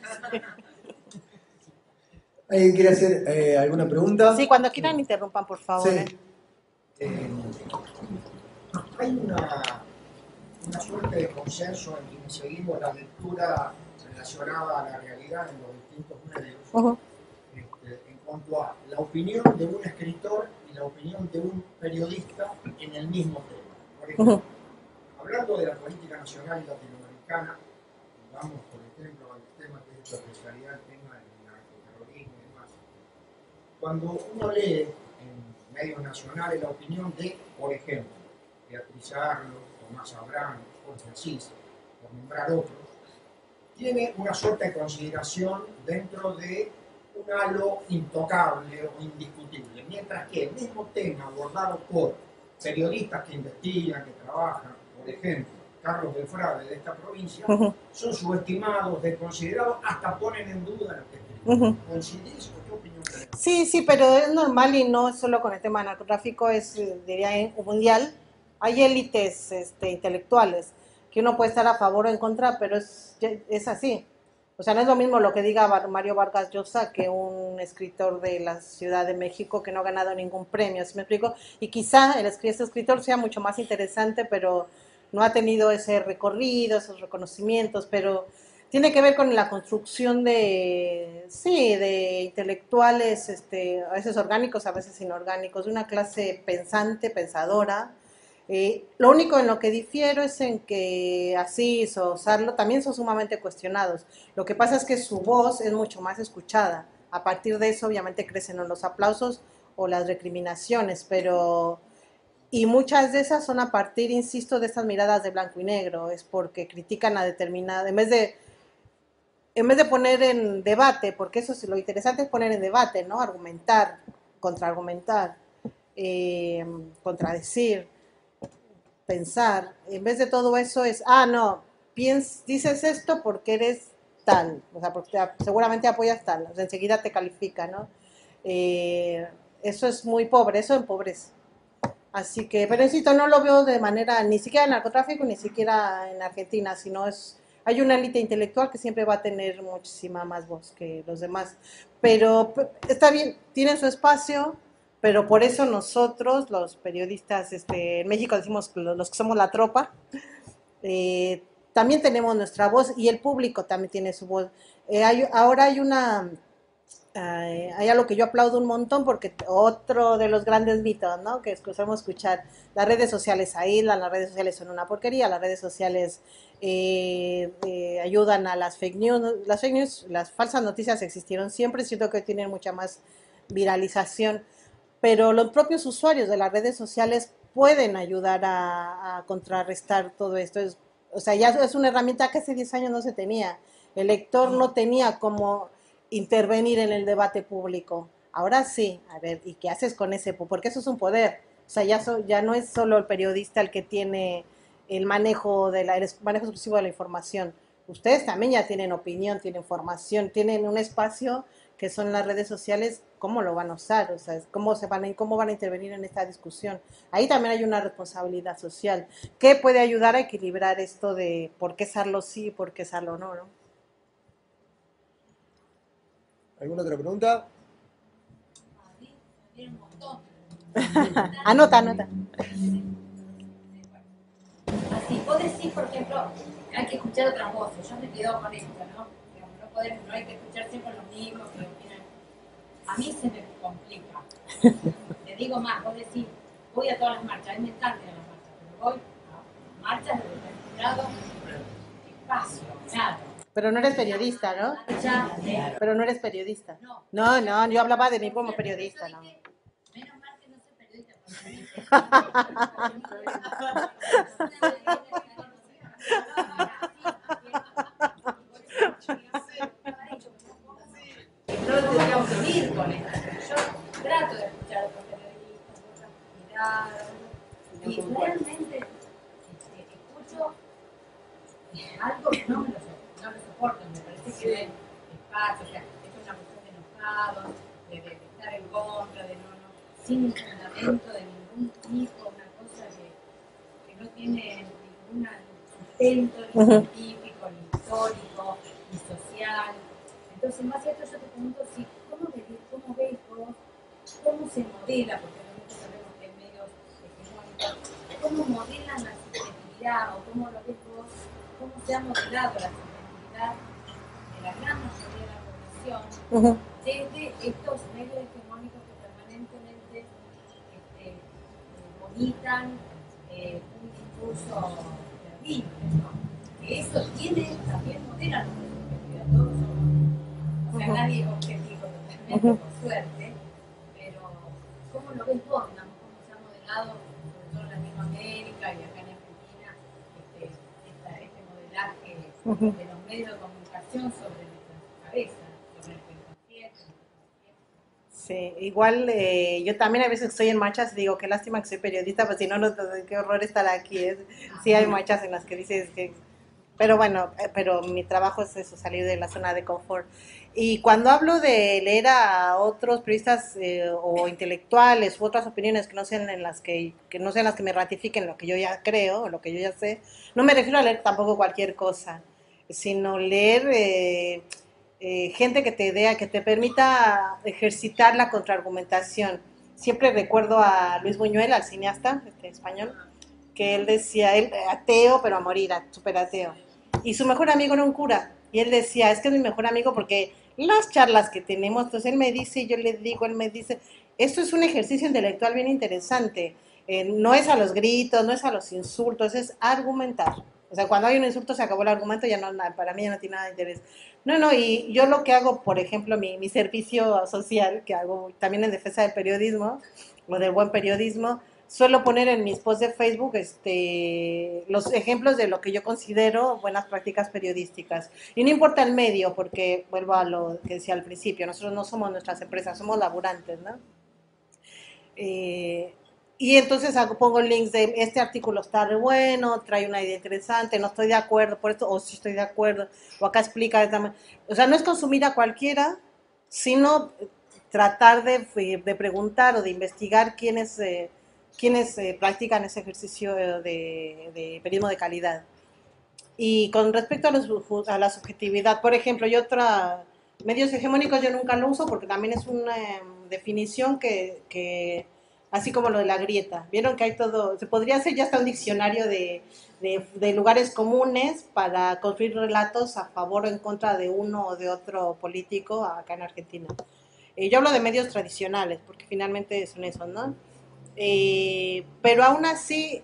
¿Alguien quiere hacer eh, alguna Sí, pregunta? cuando quieran interrumpan, por favor. ¿Eh? Sí. Eh, hay una, una suerte de consenso en quienes seguimos la lectura relacionada a la realidad en los distintos medios, Uh-huh. este, en cuanto a la opinión de un escritor y la opinión de un periodista en el mismo tema. Por ejemplo, Uh-huh. hablando de la política nacional y latinoamericana, vamos por ejemplo al tema que es tu especialidad, el tema del narcoterrorismo y demás. Cuando uno lee en medios nacionales la opinión de, por ejemplo, Beatriz Arlo, Tomás Abrán, Jorge Asís, por nombrar otros, tiene una suerte de consideración dentro de un halo intocable o indiscutible, mientras que el mismo tema abordado por periodistas que investigan, que trabajan, por ejemplo, Carlos del Frade de esta provincia, Uh-huh. son subestimados, desconsiderados, hasta ponen en duda lo que escriben. Uh-huh. ¿Coincidís o qué opinión tenés? Sí, sí, pero es normal y no es solo con el tema narcotráfico, es, eh, diría, en- mundial. Hay élites este, intelectuales que uno puede estar a favor o en contra, pero es, es así. O sea, no es lo mismo lo que diga Mario Vargas Llosa que un escritor de la Ciudad de México que no ha ganado ningún premio, ¿sí me explico? Y quizá el, ese escritor sea mucho más interesante, pero no ha tenido ese recorrido, esos reconocimientos, pero tiene que ver con la construcción de, sí, de intelectuales, este, a veces orgánicos, a veces inorgánicos, de una clase pensante, pensadora. Eh, lo único en lo que difiero es en que Asís o Sarlo también son sumamente cuestionados. Lo que pasa es que su voz es mucho más escuchada. A partir de eso, obviamente, crecen los aplausos o las recriminaciones, pero Y muchas de esas son a partir, insisto, de estas miradas de blanco y negro, es porque critican a determinada, en vez de, en vez de poner en debate, porque eso es lo interesante, es poner en debate, ¿no? Argumentar, contraargumentar, eh, contradecir, pensar, en vez de todo eso es, ah, no, piens, dices esto porque eres tal, o sea, porque te, seguramente apoyas tal, o sea, enseguida te califica, ¿no? Eh, eso es muy pobre, eso empobrece. Así que, pero insisto, no lo veo de manera, ni siquiera en narcotráfico, ni siquiera en Argentina, sino es, hay una élite intelectual que siempre va a tener muchísima más voz que los demás. Pero está bien, tienen su espacio, pero por eso nosotros, los periodistas, este, en México decimos los, los que somos la tropa, eh, también tenemos nuestra voz y el público también tiene su voz. Eh, hay, ahora hay una eh, hay algo que yo aplaudo un montón porque otro de los grandes mitos, ¿no? Que escuchamos escuchar, las redes sociales aíslan, las redes sociales son una porquería, las redes sociales eh, eh, ayudan a las fake news, las fake news, las falsas noticias existieron siempre, siento que tienen mucha más viralización, pero los propios usuarios de las redes sociales pueden ayudar a, a contrarrestar todo esto. Es, o sea, ya es una herramienta que hace diez años no se tenía. El lector no tenía como intervenir en el debate público. Ahora sí, a ver, ¿y qué haces con ese? Porque eso es un poder. O sea, ya, so, ya no es solo el periodista el que tiene el manejo, de la, el manejo exclusivo de la información. Ustedes también ya tienen opinión, tienen formación, tienen un espacio que son las redes sociales. ¿Cómo lo van a usar? O sea, ¿cómo, se van a, ¿cómo van a intervenir en esta discusión? Ahí también hay una responsabilidad social. ¿Qué puede ayudar a equilibrar esto de por qué usarlo sí y por qué usarlo no, no? ¿Alguna otra pregunta? Anota, anota. Así, vos decís, por ejemplo, hay que escuchar otras voces. Yo me quedo con esto, ¿no? Digamos, no, podemos, no hay que escuchar siempre los mismos que opinan. A mí se me complica. Te digo más, vos decís, voy a todas las marchas, a mí me encantan las marchas, pero voy a marchas de determinado espacio, claro. Pero no eres periodista, ¿no? Ya, eh, Pero no eres periodista. No, no, no, yo hablaba de mí como periodista, ¿no? Menos mal que no soy periodista. No tendríamos que ir con esto. Yo trato de escuchar a otros periodistas, otras miradas, y realmente este, escucho algo que no me lo, no me soporto. Me parece que hay espacio, o sea, esto es una cuestión de enojados, de, de, de estar en contra, de no, no, sin fundamento de ningún tipo, una cosa que, que no tiene ningún sustento ni científico, ni histórico, ni social. Entonces, más cierto, yo te pregunto si, ¿cómo ves, cómo ves vos, cómo se modela, porque nosotros sabemos que hay medios hegemónicos, cómo modelan la subjetividad o cómo lo ves vos, cómo se ha modelado la subjetividad de la gran mayoría de la población uh-huh. desde estos medios hegemónicos que permanentemente este, eh, vomitan eh, un discurso terrible, ¿no? Que eso tiene, también modela nuestra subjetividad, todos somos, o sea, uh-huh. nadie es objetivo totalmente, uh-huh. por suerte, pero ¿cómo lo ves vos, digamos, cómo se ha modelado, sobre todo en Latinoamérica y acá en Argentina, este, esta, este modelaje uh-huh. de los medios de comunicación sobre nuestras cabezas, sobre el pensamiento? Sí, igual eh, yo también a veces estoy en marchas y digo, qué lástima que soy periodista, pues si no, no qué horror estar aquí. Es, sí hay marchas en las que dices que... Pero bueno, eh, pero mi trabajo es eso, salir de la zona de confort. Y cuando hablo de leer a otros periodistas eh, o intelectuales u otras opiniones que no sean en las que, que no sean las que me ratifiquen lo que yo ya creo, o lo que yo ya sé, no me refiero a leer tampoco cualquier cosa, sino leer... Eh, Eh, gente que te dé, que te permita ejercitar la contraargumentación. Siempre recuerdo a Luis Buñuel, al cineasta este, español, que él decía, él ateo, pero a morir, súper ateo. Y su mejor amigo era un cura. Y él decía, es que es mi mejor amigo porque las charlas que tenemos, entonces él me dice, y yo le digo, él me dice, esto es un ejercicio intelectual bien interesante. Eh, no es a los gritos, no es a los insultos, es argumentar. O sea, cuando hay un insulto se acabó el argumento, ya no, para mí ya no tiene nada de interés. No, no, y yo lo que hago, por ejemplo, mi, mi servicio social, que hago también en defensa del periodismo, o del buen periodismo, suelo poner en mis posts de Facebook este, los ejemplos de lo que yo considero buenas prácticas periodísticas. Y no importa el medio, porque vuelvo a lo que decía al principio, nosotros no somos nuestras empresas, somos laburantes, ¿no? Eh, y entonces hago, pongo links de este artículo está re bueno, trae una idea interesante, no estoy de acuerdo por esto, o sí estoy de acuerdo, o acá explica, esta, o sea, no es consumir a cualquiera, sino tratar de, de preguntar o de investigar quiénes, eh, quiénes eh, practican ese ejercicio de, de periodismo de calidad. Y con respecto a, los, a la subjetividad, por ejemplo, yo otra, medios hegemónicos yo nunca lo uso porque también es una eh, definición que, que, así como lo de la grieta, vieron que hay todo, se podría hacer ya hasta un diccionario de, de, de lugares comunes para construir relatos a favor o en contra de uno o de otro político acá en Argentina. Eh, yo hablo de medios tradicionales porque finalmente son esos, ¿no? Eh, pero aún así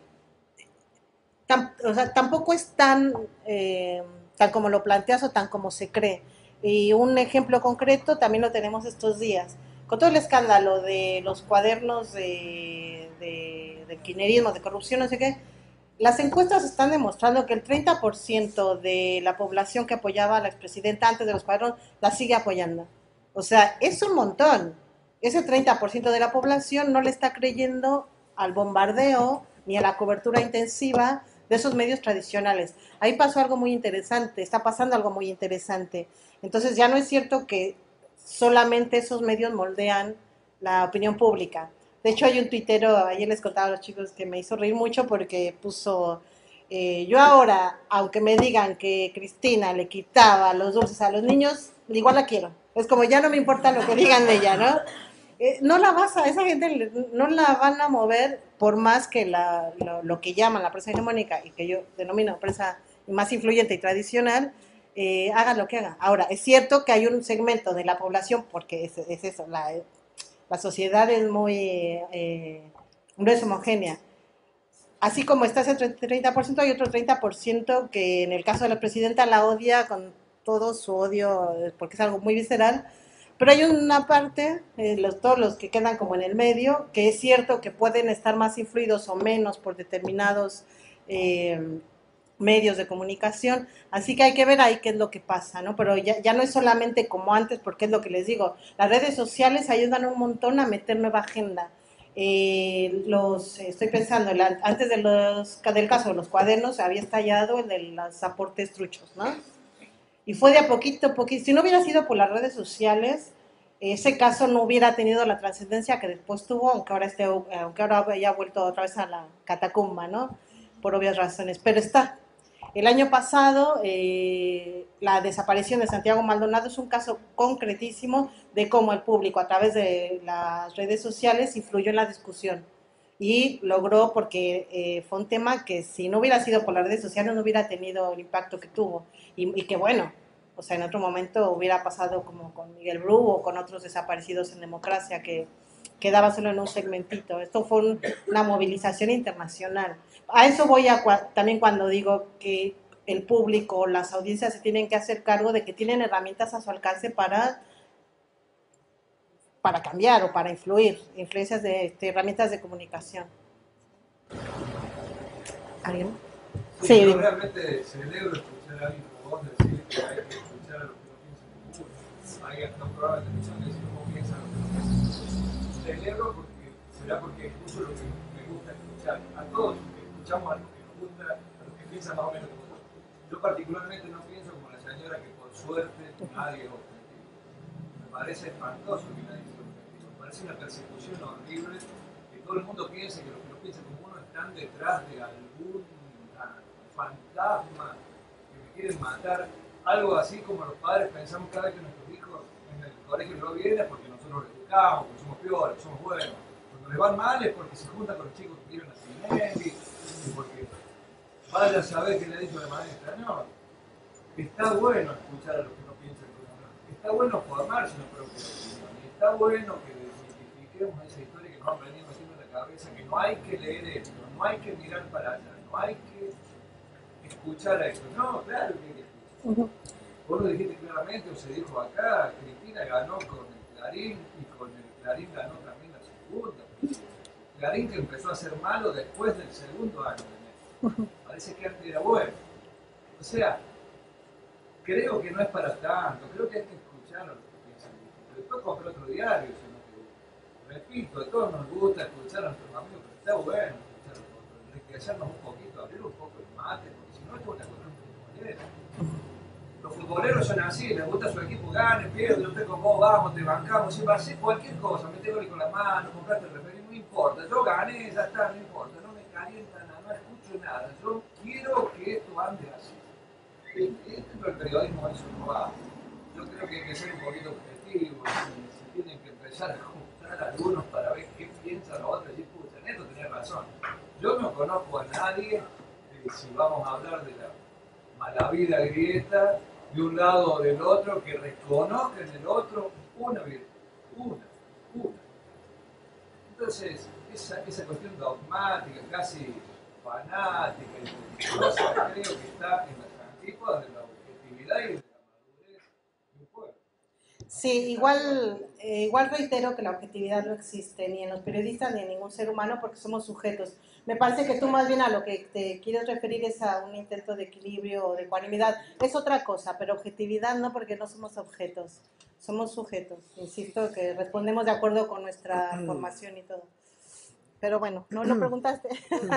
Tam, o sea, tampoco es tan, eh, tan como lo planteas o tan como se cree. Y un ejemplo concreto también lo tenemos estos días. Con todo el escándalo de los cuadernos de, de, del kirchnerismo, de corrupción, no sé qué, las encuestas están demostrando que el treinta por ciento de la población que apoyaba a la expresidenta antes de los cuadernos la sigue apoyando. O sea, es un montón. Ese treinta por ciento de la población no le está creyendo al bombardeo ni a la cobertura intensiva de esos medios tradicionales. Ahí pasó algo muy interesante, está pasando algo muy interesante. Entonces ya no es cierto que solamente esos medios moldean la opinión pública. De hecho, hay un tuitero, ayer les contaba a los chicos que me hizo reír mucho porque puso, eh, yo ahora, aunque me digan que Cristina le quitaba los dulces a los niños, igual la quiero. Es como ya no me importa lo que digan de ella, ¿no? Eh, no la vas a, esa gente no la van a mover por más que la, lo, lo que llaman la prensa hegemónica y que yo denomino prensa más influyente y tradicional, eh, haga lo que haga. Ahora, es cierto que hay un segmento de la población, porque es, es eso, la, la sociedad es muy, eh, no es homogénea. Así como está ese treinta por ciento, hay otro treinta por ciento que en el caso de la presidenta la odia con todo su odio, porque es algo muy visceral, pero hay una parte, eh, los, todos los que quedan como en el medio, que es cierto que pueden estar más influidos o menos por determinados eh, medios de comunicación, así que hay que ver ahí qué es lo que pasa, ¿no? Pero ya, ya no es solamente como antes, porque es lo que les digo, las redes sociales ayudan un montón a meter nueva agenda. Eh, los, estoy pensando, la, antes de los, del caso de los cuadernos había estallado el de los aportes truchos, ¿no? Y fue de a poquito, poquito. Si no hubiera sido por las redes sociales, ese caso no hubiera tenido la trascendencia que después tuvo, aunque ahora, esté, aunque ahora haya vuelto otra vez a la catacumba, ¿no? Por obvias razones. Pero está. El año pasado, eh, la desaparición de Santiago Maldonado es un caso concretísimo de cómo el público, a través de las redes sociales, influyó en la discusión. Y logró, porque eh, fue un tema que si no hubiera sido por las redes sociales no hubiera tenido el impacto que tuvo. Y, y que bueno, o sea, en otro momento hubiera pasado como con Miguel Bru o con otros desaparecidos en democracia que quedaba solo en un segmentito. Esto fue un, una movilización internacional. A eso voy a también cuando digo que el público, las audiencias se tienen que hacer cargo de que tienen herramientas a su alcance para para cambiar o para influir, influencias de, de herramientas de comunicación. ¿Alguien? Sí, sí, yo realmente celebro escuchar a alguien como vos decir que hay que escuchar a los que no piensan como uno. Hay hasta un programa de televisión que dice cómo piensan los que no piensan. Celebro porque será porque escucho lo que me gusta escuchar. A todos escuchamos a los que nos gusta, a los que piensan más o menos como nosotros. Yo particularmente no pienso como la señora que por suerte nadie es objetivo. Me parece espantoso que nadie sea objetivo. Me parece una persecución horrible que todo el mundo piense que los que no piensan como uno están detrás de algún fantasma que me quieren matar, algo así como los padres pensamos cada vez que nuestros hijos en el colegio no vienen porque nosotros los educamos, porque somos peores, somos buenos. Cuando les van mal es porque se juntan con los chicos que quieren a Cinelli, porque vaya a saber qué le ha dicho la maestra. No, está bueno escuchar a los que no piensan como uno, está bueno formarse una propia opinión, y está bueno que desmitifiquemos esa historia que nos han venido metiendo en la cabeza, que no hay que leer esto, no hay que mirar para allá, no hay que escuchar a esto. No, claro que hay que escuchar. Uh-huh. Vos lo dijiste claramente, o se dijo acá, Cristina ganó con el Clarín y con el Clarín ganó también la segunda. Clarín que empezó a ser malo después del segundo año de Messi. Parece que antes era bueno. O sea, creo que no es para tanto, creo que hay que escuchar lo que piensan. Después compré otro diario, si no te gusta. Repito, a todos nos gusta escuchar a nuestros amigos, pero está bueno escuchar a otros, enriquecernos un poquito, abrir un poco el mate, porque si no esto es una cosa muy futbolera. Los futboleros son así, les gusta su equipo, gane, pierde, yo estoy con vos, vamos, te bancamos, si va a hacer cualquier cosa, meté gol con la mano, compraste el referí, no importa, yo gané, ya está, no importa, no me calienta nada, no escucho nada, yo quiero que esto ande así. Dentro del periodismo eso no va. Yo creo que hay que ser un poquito objetivo, se tienen que empezar a juntar a algunos para ver qué piensan los otros y decir, pucha, en esto tenés razón. Yo no conozco a nadie, eh, si vamos a hablar de la mala vida grieta, de un lado o del otro, que reconozca en el otro una virtud, una, una. Entonces, esa, esa cuestión dogmática, casi fanática y religiosa, creo que está en las antípodas de la objetividad y de la madurez de un pueblo. Sí, igual, eh, igual reitero que la objetividad no existe ni en los periodistas ni en ningún ser humano porque somos sujetos. Me parece que tú más bien a lo que te quieres referir es a un intento de equilibrio o de ecuanimidad. Es otra cosa, pero objetividad no, porque no somos objetos, somos sujetos. Insisto que respondemos de acuerdo con nuestra formación y todo. Pero bueno, no lo preguntaste.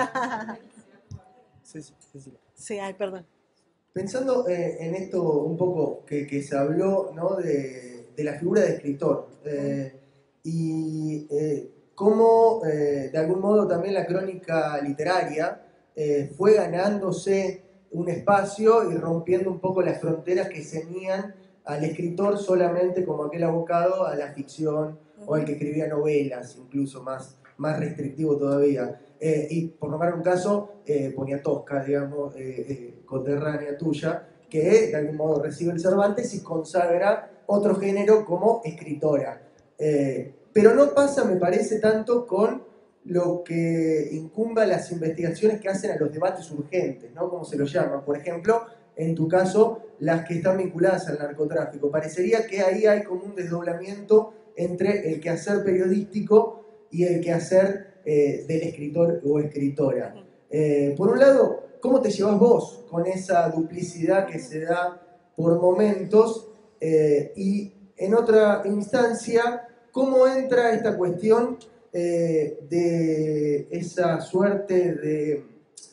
Sí, sí, sí, sí. Sí, ay, perdón. Pensando eh, en esto un poco que, que se habló, ¿no? de, de la figura de escritor eh, y eh, cómo eh, de algún modo también la crónica literaria eh, fue ganándose un espacio y rompiendo un poco las fronteras que ceñían al escritor solamente como aquel abocado a la ficción o al que escribía novelas, incluso más, más restrictivo todavía. Eh, y por nombrar un caso, eh, Poniatowska, digamos, eh, eh, conterránea tuya, que de algún modo recibe el Cervantes y consagra otro género como escritora. Eh, pero no pasa, me parece, tanto con lo que incumba las investigaciones que hacen a los debates urgentes, ¿no? Como se lo llama. Por ejemplo, en tu caso, las que están vinculadas al narcotráfico. Parecería que ahí hay como un desdoblamiento entre el quehacer periodístico y el quehacer Eh, del escritor o escritora. Eh, por un lado, ¿cómo te llevas vos con esa duplicidad que se da por momentos? Eh, y en otra instancia, ¿cómo entra esta cuestión eh, de esa suerte de,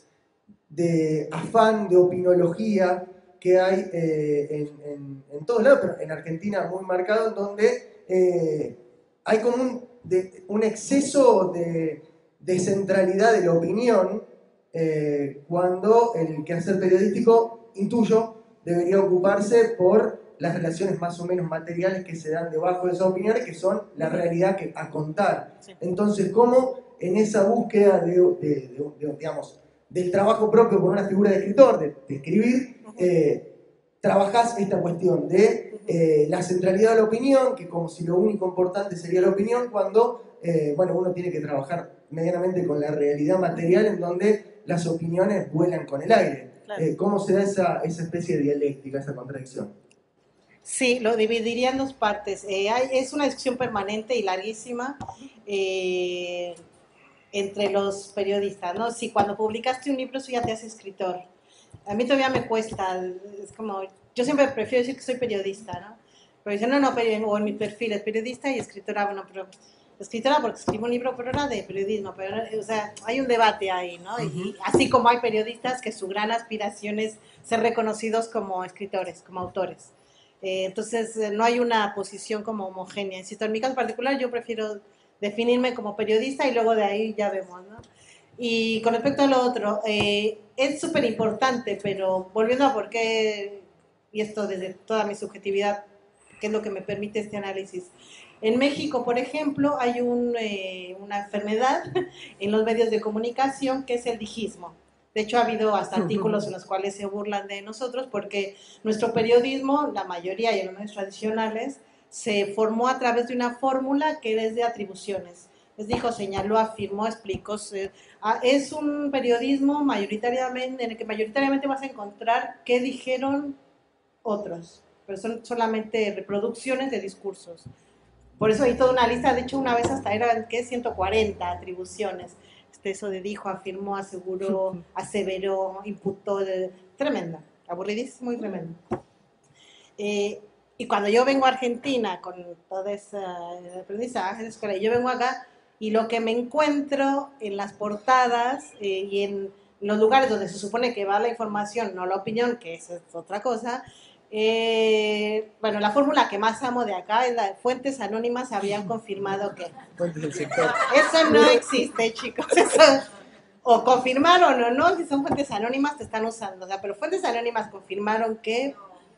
de afán de opinología que hay eh, en, en, en todos lados, pero en Argentina muy marcado, en donde eh, hay como un de un exceso de, de centralidad de la opinión eh, cuando el quehacer periodístico, intuyo, debería ocuparse por las relaciones más o menos materiales que se dan debajo de esas opiniones, que son la realidad que, a contar. Entonces, ¿cómo en esa búsqueda de, de, de, de, digamos, del trabajo propio por una figura de escritor, de, de escribir, eh, trabajás esta cuestión de eh, la centralidad de la opinión, que como si lo único importante sería la opinión, cuando eh, bueno, uno tiene que trabajar medianamente con la realidad material en donde las opiniones vuelan con el aire? Claro. Eh, ¿Cómo se da esa, esa especie de dialéctica, esa contradicción? Sí, lo dividiría en dos partes. Eh, hay, es una discusión permanente y larguísima eh, entre los periodistas, ¿no? Si cuando publicaste un libro eso ya te hace escritor. A mí todavía me cuesta, es como, yo siempre prefiero decir que soy periodista, ¿no? Pero dicen, no, no, o en mi perfil es periodista y escritora, bueno, pero escritora porque escribo un libro, pero era de periodismo, pero, o sea, hay un debate ahí, ¿no? Uh-huh. Y así como hay periodistas que su gran aspiración es ser reconocidos como escritores, como autores. Eh, entonces, no hay una posición como homogénea. Insisto, en mi caso particular, yo prefiero definirme como periodista y luego de ahí ya vemos, ¿no? Y con respecto a lo otro, eh, es súper importante, pero volviendo a por qué, y esto desde toda mi subjetividad, que es lo que me permite este análisis. En México, por ejemplo, hay un, eh, una enfermedad en los medios de comunicación que es el dijismo. De hecho, ha habido hasta artículos en los cuales se burlan de nosotros porque nuestro periodismo, la mayoría y los medios tradicionales, se formó a través de una fórmula que es de atribuciones. Les dijo, señaló, afirmó, explicó. Es un periodismo mayoritariamente, en el que mayoritariamente vas a encontrar qué dijeron otros, pero son solamente reproducciones de discursos. Por eso hay toda una lista, de hecho una vez hasta eran, ¿qué? ciento cuarenta atribuciones. Este, eso de dijo, afirmó, aseguró, aseveró, imputó, de, tremenda, aburridísimo y tremendo. Eh, y cuando yo vengo a Argentina con todo ese aprendizaje de escuela, yo vengo acá y lo que me encuentro en las portadas eh, y en los lugares donde se supone que va la información, no la opinión, que esa es otra cosa, eh, bueno, la fórmula que más amo de acá es la de fuentes anónimas habían confirmado que... Fuentes del sector. Eso no existe, chicos, eso... O confirmaron o no, si son fuentes anónimas te están usando, o sea, pero fuentes anónimas confirmaron que...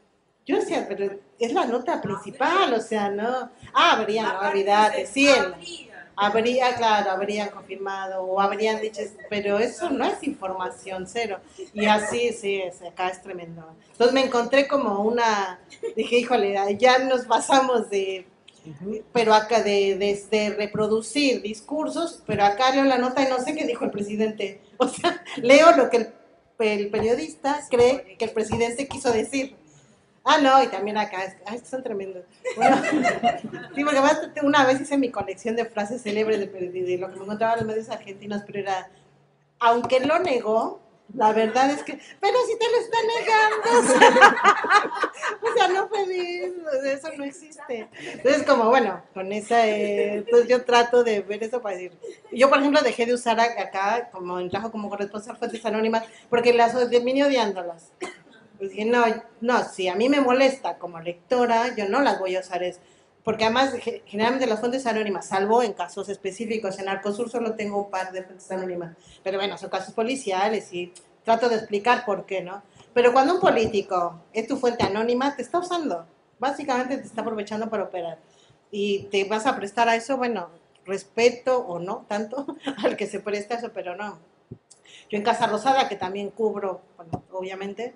Yo decía, pero es la nota principal, o sea, no... Ah, habrían, no, olvídate, sí, el, habría, claro, habrían confirmado o habrían dicho, pero eso no es información, cero. Y así, sí, es, acá es tremendo. Entonces me encontré como una... Dije, híjole, ya nos pasamos de... Pero acá de, de, de reproducir discursos, pero acá leo la nota y no sé qué dijo el presidente. O sea, leo lo que el, el periodista cree que el presidente quiso decir. Ah, no, y también acá, ay, estos son tremendos. Bueno, sí, porque además una vez hice mi colección de frases célebres de, de, de lo que me encontraba en los medios argentinos, pero era, aunque lo negó, la verdad es que, pero si te lo está negando, o sea, o sea no puede eso, eso no existe. Entonces, como bueno, con esa, eh, entonces yo trato de ver eso para decir, yo por ejemplo dejé de usar acá, como en trabajo como corresponsal, fuentes anónimas, porque las terminé odiándolas. Pues dije, no, no, si a mí me molesta como lectora, yo no las voy a usar, es, porque además generalmente las fuentes anónimas, salvo en casos específicos, en Arcosur solo tengo un par de fuentes anónimas, pero bueno, son casos policiales y trato de explicar por qué, ¿no? Pero cuando un político es tu fuente anónima, te está usando, básicamente te está aprovechando para operar, y te vas a prestar a eso, bueno, respeto o no tanto al que se presta eso, pero no. Yo en Casa Rosada, que también cubro, bueno, obviamente,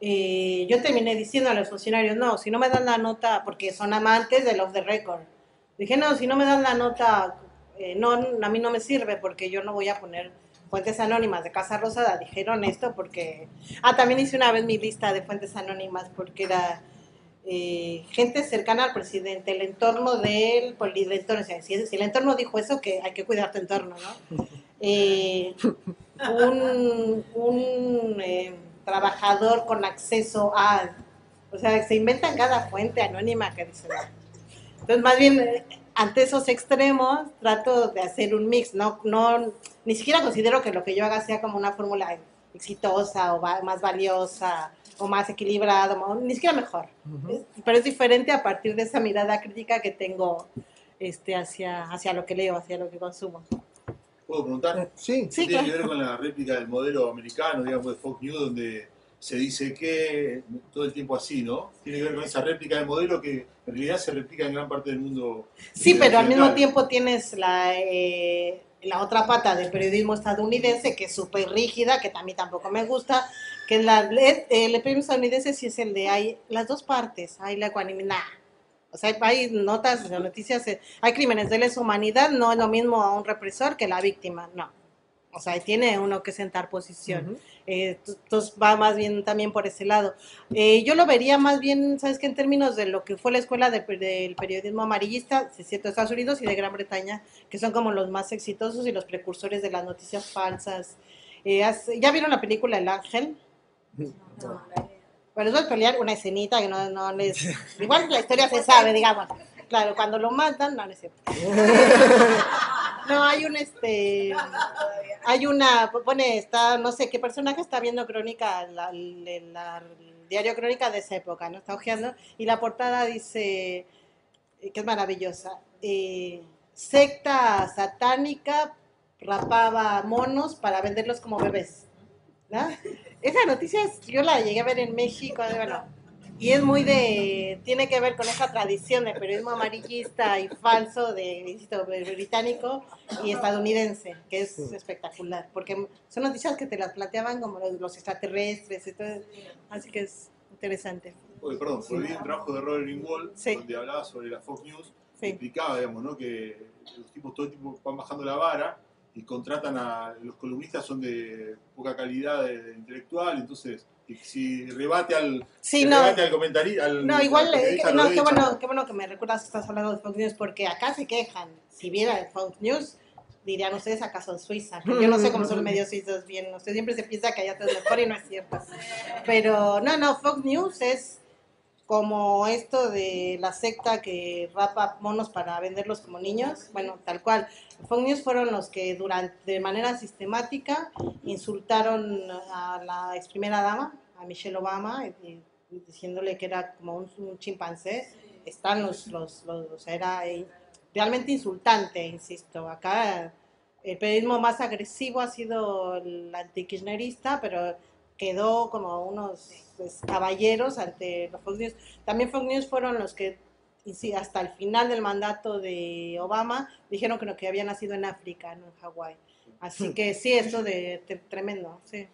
Eh, yo terminé diciendo a los funcionarios, no, si no me dan la nota, porque son amantes del off the record, dije, no, si no me dan la nota, eh, no, a mí no me sirve porque yo no voy a poner fuentes anónimas de Casa Rosada, dijeron esto porque, ah, también hice una vez mi lista de fuentes anónimas porque era eh, gente cercana al presidente, el entorno del, el entorno, o sea, si, si el entorno dijo eso, que hay que cuidar tu entorno, ¿no? Eh, un, un eh, trabajador con acceso a, o sea, se inventan cada fuente anónima que dice, entonces más bien ante esos extremos trato de hacer un mix, no, no, ni siquiera considero que lo que yo haga sea como una fórmula exitosa o va, más valiosa o más equilibrada, o, ni siquiera mejor, uh-huh. es, pero es diferente a partir de esa mirada crítica que tengo este, hacia, hacia lo que leo, hacia lo que consumo. ¿Puedo preguntar? Sí. Sí, tiene claro. que ver con la réplica del modelo americano, digamos, de Fox News, donde se dice que todo el tiempo así, ¿no? Tiene que ver con esa réplica del modelo que en realidad se replica en gran parte del mundo. Sí, pero al mismo tiempo tienes la, eh, la otra pata del periodismo estadounidense, que es súper rígida, que a mí tampoco me gusta, que la, el, el periodismo estadounidense sí es el de hay las dos partes, hay la ecuanimidad. O sea, hay notas, noticias, hay crímenes de lesa humanidad, no es lo mismo a un represor que la víctima, no. O sea, tiene uno que sentar posición. Uh-huh. eh, entonces va más bien también por ese lado. Eh, yo lo vería más bien, ¿sabes qué? En términos de lo que fue la escuela de, del periodismo amarillista, es cierto, de Estados Unidos y de Gran Bretaña, que son como los más exitosos y los precursores de las noticias falsas. Eh, ¿Ya vieron la película El Ángel? No, no. Bueno, les voy a pelear una escenita que no, no les... Igual la historia se sabe, digamos. Claro, cuando lo matan, no, no es cierto. No, hay un, este... Hay una... Pone, está, no sé qué personaje está viendo Crónica, la, la, la, el diario Crónica de esa época, ¿no? Está hojeando, y la portada dice, que es maravillosa, eh, secta satánica rapaba monos para venderlos como bebés, ¿no? Esa noticia yo la llegué a ver en México, bueno, y es muy de, tiene que ver con esa tradición de periodismo amarillista y falso de, insisto, británico y estadounidense, que es espectacular, porque son noticias que te las planteaban como los, los extraterrestres, y todo, así que es interesante. Oye, perdón, sí. Volví un trabajo de Rolling Wall, sí. donde hablaba sobre la Fox News, sí. explicaba, digamos, ¿no? que los tipos todo el tiempo van bajando la vara, y contratan a los columnistas, son de poca calidad de, de intelectual, entonces y si rebate al, Sí, si no. rebate al comentario, al, No, igual, al eh, periodista, que- lo no, qué echan. bueno, qué bueno que me recuerdas que estás hablando de Fox News, porque acá se quejan. Si viera Fox News, dirían ustedes acá son Suiza, que yo no sé cómo son los medios suizos bien, usted siempre se piensa que allá todo es mejor y no es cierto. Pero no, no, Fox News es como esto de la secta que rapa monos para venderlos como niños, bueno, tal cual. Fox News fueron los que durante, de manera sistemática insultaron a la ex primera dama, a Michelle Obama, y, y diciéndole que era como un, un chimpancé. Están los, los, los, o sea, era eh, realmente insultante, insisto. Acá el periodismo más agresivo ha sido el antikirchnerista, pero quedó como unos pues, caballeros ante los Fox News. También Fox News fueron los que hasta el final del mandato de Obama dijeron que, no, que había nacido en África, no en Hawái. Así que sí, esto de, de tremendo, sí.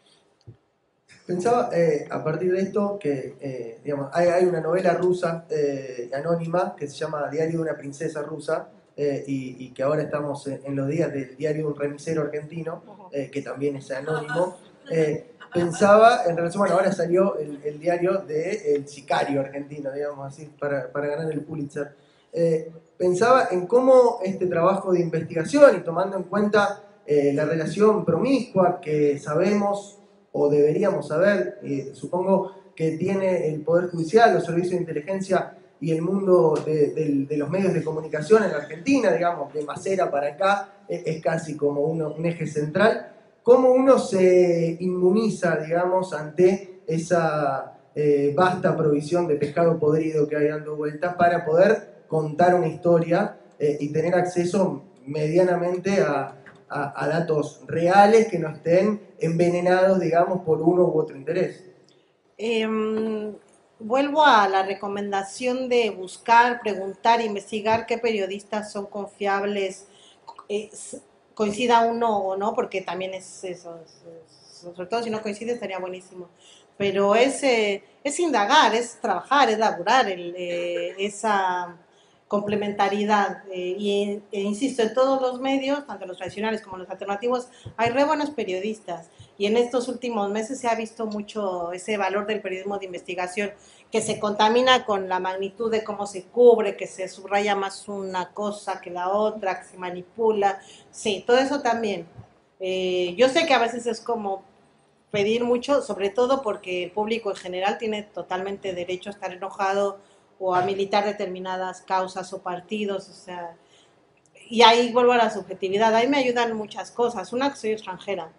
Pensaba eh, a partir de esto que eh, digamos, hay, hay una novela rusa eh, anónima que se llama Diario de una princesa rusa eh, y, y que ahora estamos en, en los días del Diario de un remisero argentino eh, que también es anónimo. Eh, pensaba en relación, bueno, ahora salió el, el diario de El Sicario argentino, digamos así, para, para ganar el Pulitzer. Eh, pensaba en cómo este trabajo de investigación y tomando en cuenta eh, la relación promiscua que sabemos o deberíamos saber, eh, supongo que tiene el Poder Judicial, los servicios de inteligencia y el mundo de, de, de los medios de comunicación en la Argentina, digamos, de Macera para acá, es, es casi como uno, un eje central. ¿Cómo uno se inmuniza, digamos, ante esa eh, vasta provisión de pescado podrido que hay dando vueltas para poder contar una historia eh, y tener acceso medianamente a A, a datos reales que no estén envenenados, digamos, por uno u otro interés? Eh, vuelvo a la recomendación de buscar, preguntar, investigar qué periodistas son confiables, eh, coincida uno o no, porque también es eso, es, es, sobre todo si no coincide estaría buenísimo. Pero es, eh, es indagar, es trabajar, es laburar el, eh, esa complementariedad. Eh, y e, insisto, en todos los medios, tanto los tradicionales como los alternativos, hay re buenos periodistas. Y en estos últimos meses se ha visto mucho ese valor del periodismo de investigación, que se contamina con la magnitud de cómo se cubre, que se subraya más una cosa que la otra, que se manipula. Sí, todo eso también. Eh, yo sé que a veces es como pedir mucho, sobre todo porque el público en general tiene totalmente derecho a estar enojado o a militar determinadas causas o partidos, o sea, y ahí vuelvo a la subjetividad. Ahí me ayudan muchas cosas. Una, que soy extranjera.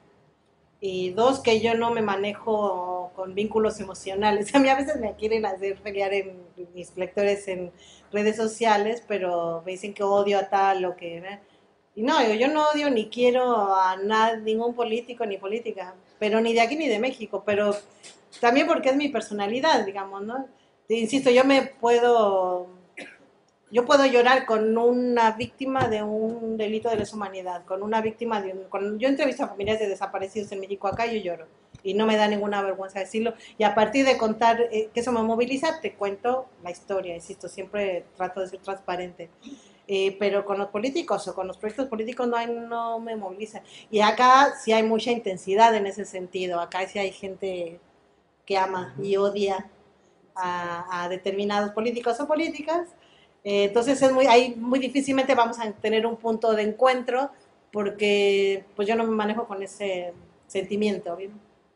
Y dos, que yo no me manejo con vínculos emocionales. A mí a veces me quieren hacer pelear en mis lectores en redes sociales, pero me dicen que odio a tal o que... ¿eh? Y no, yo, yo no odio ni quiero a nada, ningún político ni política, pero ni de aquí ni de México, pero también porque es mi personalidad, digamos, ¿no? Te insisto, yo me puedo... Yo puedo llorar con una víctima de un delito de lesa humanidad, con una víctima de un... Con, yo entrevisto a familias de desaparecidos en México acá y yo lloro. Y no me da ninguna vergüenza decirlo. Y a partir de contar eh, que eso me moviliza, te cuento la historia. Insisto, siempre trato de ser transparente. Eh, pero con los políticos o con los proyectos políticos no, hay, no me moviliza. Y acá sí hay mucha intensidad en ese sentido. Acá sí hay gente que ama y odia a, a determinados políticos o políticas. Eh, entonces es muy, ahí muy difícilmente vamos a tener un punto de encuentro porque pues yo no me manejo con ese sentimiento. ¿Bien?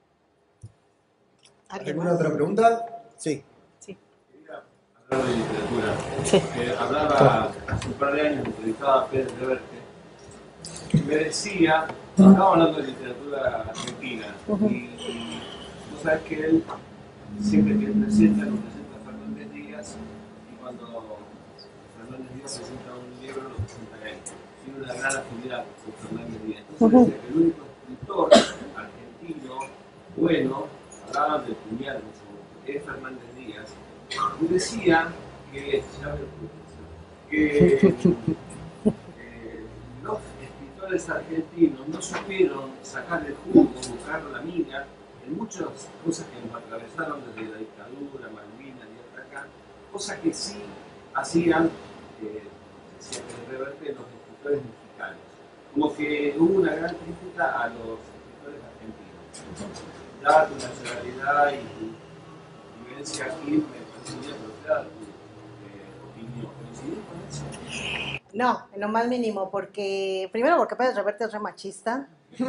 ¿Alguna más? Otra pregunta? Sí. Sí. Quería hablar de literatura. Sí. Eh, hablaba hace un par de años, entrevistaba a Pedro Reverte, y me decía, estábamos hablando de literatura argentina, uh-huh. y, y tú sabes que él, siempre que él presenta, lo presenta a Fernández Díaz, y cuando Fernández Díaz presenta un libro, lo presenta a él. Tiene una gran afinidad con Fernández Díaz. Entonces, uh-huh. el único escritor argentino bueno, hablaban del puñal, es Fernández Díaz, y decía que, que eh, los escritores argentinos no supieron sacar el jugo, buscar la mina en muchas cosas que nos atravesaron desde la dictadura, Malvinas y hasta acá, cosas que sí hacían, eh, decía que de Reverte, los escritores mexicanos. como que hubo una gran crítica a los escritores argentinos. Dada tu nacionalidad y tu vivencia aquí, me parece bien, pero sea tu eh, opinión. ¿Coincidís con eso? No, en lo más mínimo, porque primero porque Pérez Reverte es re machista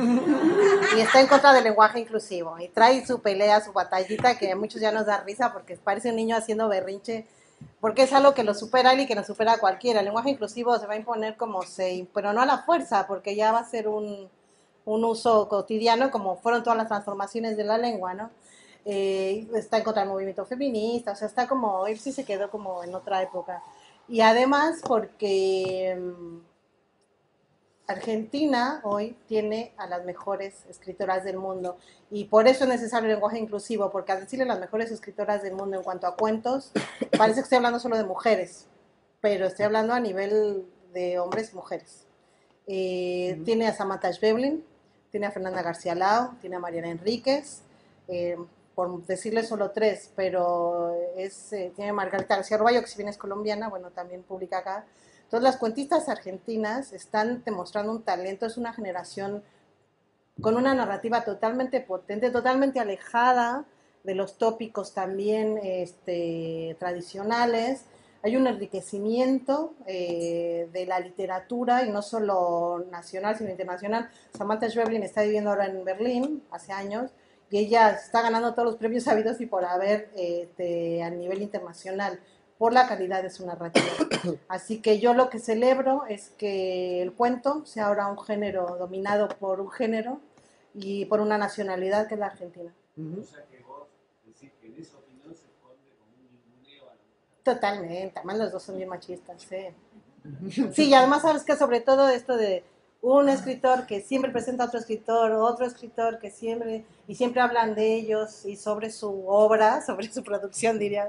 y está en contra del lenguaje inclusivo y trae su pelea, su batallita que a muchos ya nos da risa porque parece un niño haciendo berrinche, porque es algo que lo supera él y que nos supera a cualquiera. El lenguaje inclusivo se va a imponer como se, pero no a la fuerza, porque ya va a ser un, un uso cotidiano como fueron todas las transformaciones de la lengua, ¿no? Eh, está en contra del movimiento feminista, o sea, está como, él sí se quedó como en otra época. Y además porque um, Argentina hoy tiene a las mejores escritoras del mundo y por eso es necesario el lenguaje inclusivo, porque al decirle las mejores escritoras del mundo en cuanto a cuentos, parece que estoy hablando solo de mujeres, pero estoy hablando a nivel de hombres y mujeres. Eh, uh-huh. Tiene a Samantha Schweblin, tiene a Fernanda García Lao, tiene a Mariana Enríquez, eh, por decirle solo tres, pero es, eh, tiene a Margarita García Roballo, que si bien es colombiana, bueno, también publica acá. Entonces las cuentistas argentinas están demostrando un talento, es una generación con una narrativa totalmente potente, totalmente alejada de los tópicos también este, tradicionales. Hay un enriquecimiento eh, de la literatura, y no solo nacional, sino internacional. Samantha Schweblin está viviendo ahora en Berlín, hace años, y ella está ganando todos los premios habidos y por haber este, a nivel internacional, por la calidad de su narrativa. Así que yo lo que celebro es que el cuento sea ahora un género dominado por un género y por una nacionalidad que es la Argentina. Uh-huh. O sea que vos decís que en esa opinión se esconde como un ninguneo a la mujer. Totalmente, además los dos son bien machistas, sí. Sí, y además sabes que sobre todo esto de un escritor que siempre presenta a otro escritor, otro escritor que siempre, y siempre hablan de ellos y sobre su obra, sobre su producción, diría.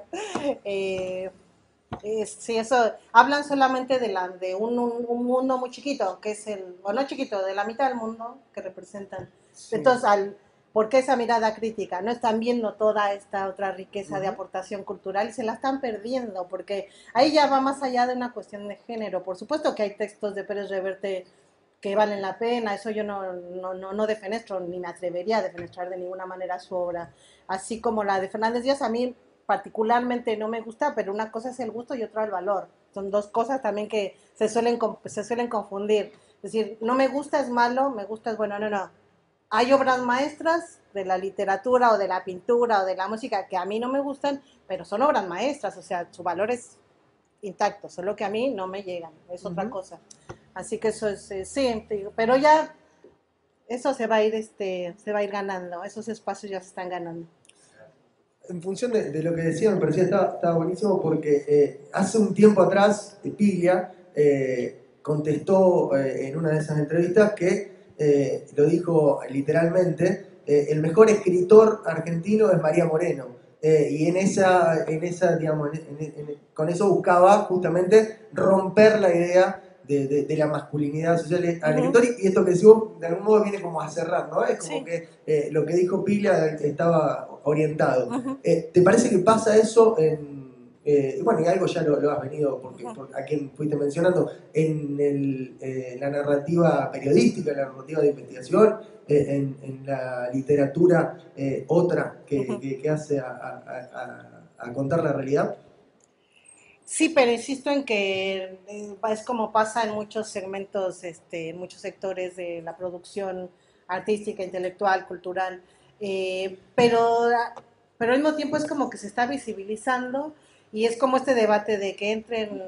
Eh, eh, sí, eso, hablan solamente de, la, de un, un, un mundo muy chiquito, que es el, o no chiquito, de la mitad del mundo que representan. Sí. Entonces, al, ¿por qué esa mirada crítica? No están viendo toda esta otra riqueza uh-huh. de aportación cultural y se la están perdiendo, porque ahí ya va más allá de una cuestión de género. Por supuesto que hay textos de Pérez Reverte que valen la pena, eso yo no, no, no, no defenestro, ni me atrevería a defenestrar de ninguna manera su obra, así como la de Fernández Díaz, a mí particularmente no me gusta, pero una cosa es el gusto y otra el valor, son dos cosas también que se suelen, se suelen confundir, es decir, no me gusta es malo, me gusta es bueno, no, no, hay obras maestras de la literatura o de la pintura o de la música que a mí no me gustan, pero son obras maestras, o sea, su valor es intacto, solo que a mí no me llegan, es uh-huh. otra cosa. Así que eso es, eh, sí, pero ya eso se va a ir, este, se va a ir ganando, esos espacios ya se están ganando. En función de, de lo que decía, me parecía estaba, estaba buenísimo porque eh, hace un tiempo atrás, Piglia eh, contestó eh, en una de esas entrevistas que eh, lo dijo literalmente, eh, el mejor escritor argentino es María Moreno. Eh, y en esa, en esa digamos, en, en, en, con eso buscaba justamente romper la idea De, de, de la masculinidad social al escritor, uh-huh. y esto que decimos de algún modo viene como a cerrar, ¿no? Es como sí. que eh, lo que dijo Piglia estaba orientado. Uh-huh. Eh, ¿Te parece que pasa eso en, eh, bueno, y algo ya lo, lo has venido, porque, uh-huh. por, a quien fuiste mencionando, en el, eh, la narrativa periodística, la narrativa de investigación, eh, en, en la literatura eh, otra que, uh-huh. que, que hace a, a, a, a contar la realidad? Sí, pero insisto en que es como pasa en muchos segmentos, este, en muchos sectores de la producción artística, intelectual, cultural, eh, pero, pero al mismo tiempo es como que se está visibilizando y es como este debate de que entren,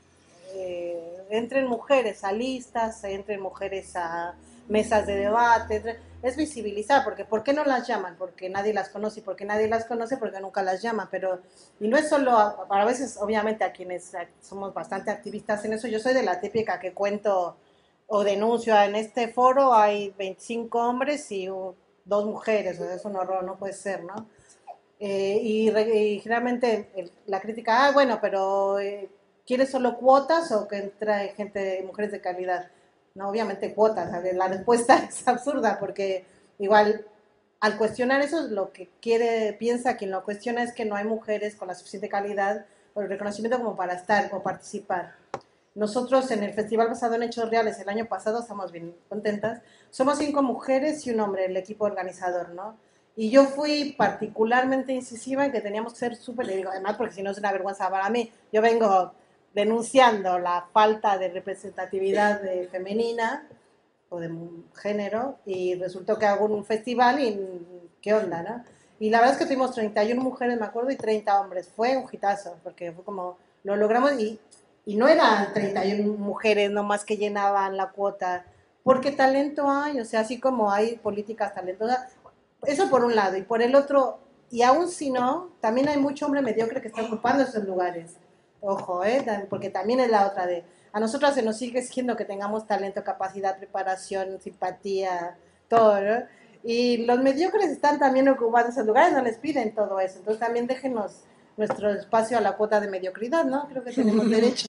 eh, entren mujeres a listas, entren mujeres a mesas de debate, entre, es visibilizar, porque ¿por qué no las llaman? Porque nadie las conoce, y porque nadie las conoce, porque nunca las llama, pero, y no es solo, a, a veces, obviamente, a quienes somos bastante activistas en eso, yo soy de la típica que cuento o denuncio, en este foro hay veinticinco hombres y uh, dos mujeres, o sea, es un horror, no puede ser, ¿no? Eh, y, y generalmente el, la crítica, ah, bueno, pero eh, ¿quieres solo cuotas o que entre gente, mujeres de calidad? No, obviamente cuotas, la respuesta es absurda porque igual al cuestionar eso lo que quiere, piensa quien lo cuestiona es que no hay mujeres con la suficiente calidad o el reconocimiento como para estar o participar. nosotros en el Festival Basado en Hechos Reales el año pasado, estamos bien contentas, somos cinco mujeres y un hombre, el equipo organizador, ¿no? Y yo fui particularmente incisiva en que teníamos que ser súper, le digo, además porque si no es una vergüenza para mí, yo vengo denunciando la falta de representatividad de femenina o de género, y resultó que hago un festival y qué onda, ¿no? Y la verdad es que tuvimos treinta y una mujeres, me acuerdo, y treinta hombres. Fue un hitazo, porque fue como, lo logramos, y, y no eran treinta y una mujeres nomás que llenaban la cuota, porque talento hay, o sea, así como hay políticas talentosas, eso por un lado, y por el otro, y aún si no, también hay mucho hombre mediocre que está ocupando esos lugares. Ojo, ¿eh? Porque también es la otra de, a nosotras se nos sigue exigiendo que tengamos talento, capacidad, preparación, simpatía, todo, ¿no? Y los mediocres están también ocupando esos lugares, no les piden todo eso, entonces también déjenos nuestro espacio a la cuota de mediocridad, ¿no? Creo que tenemos derecho.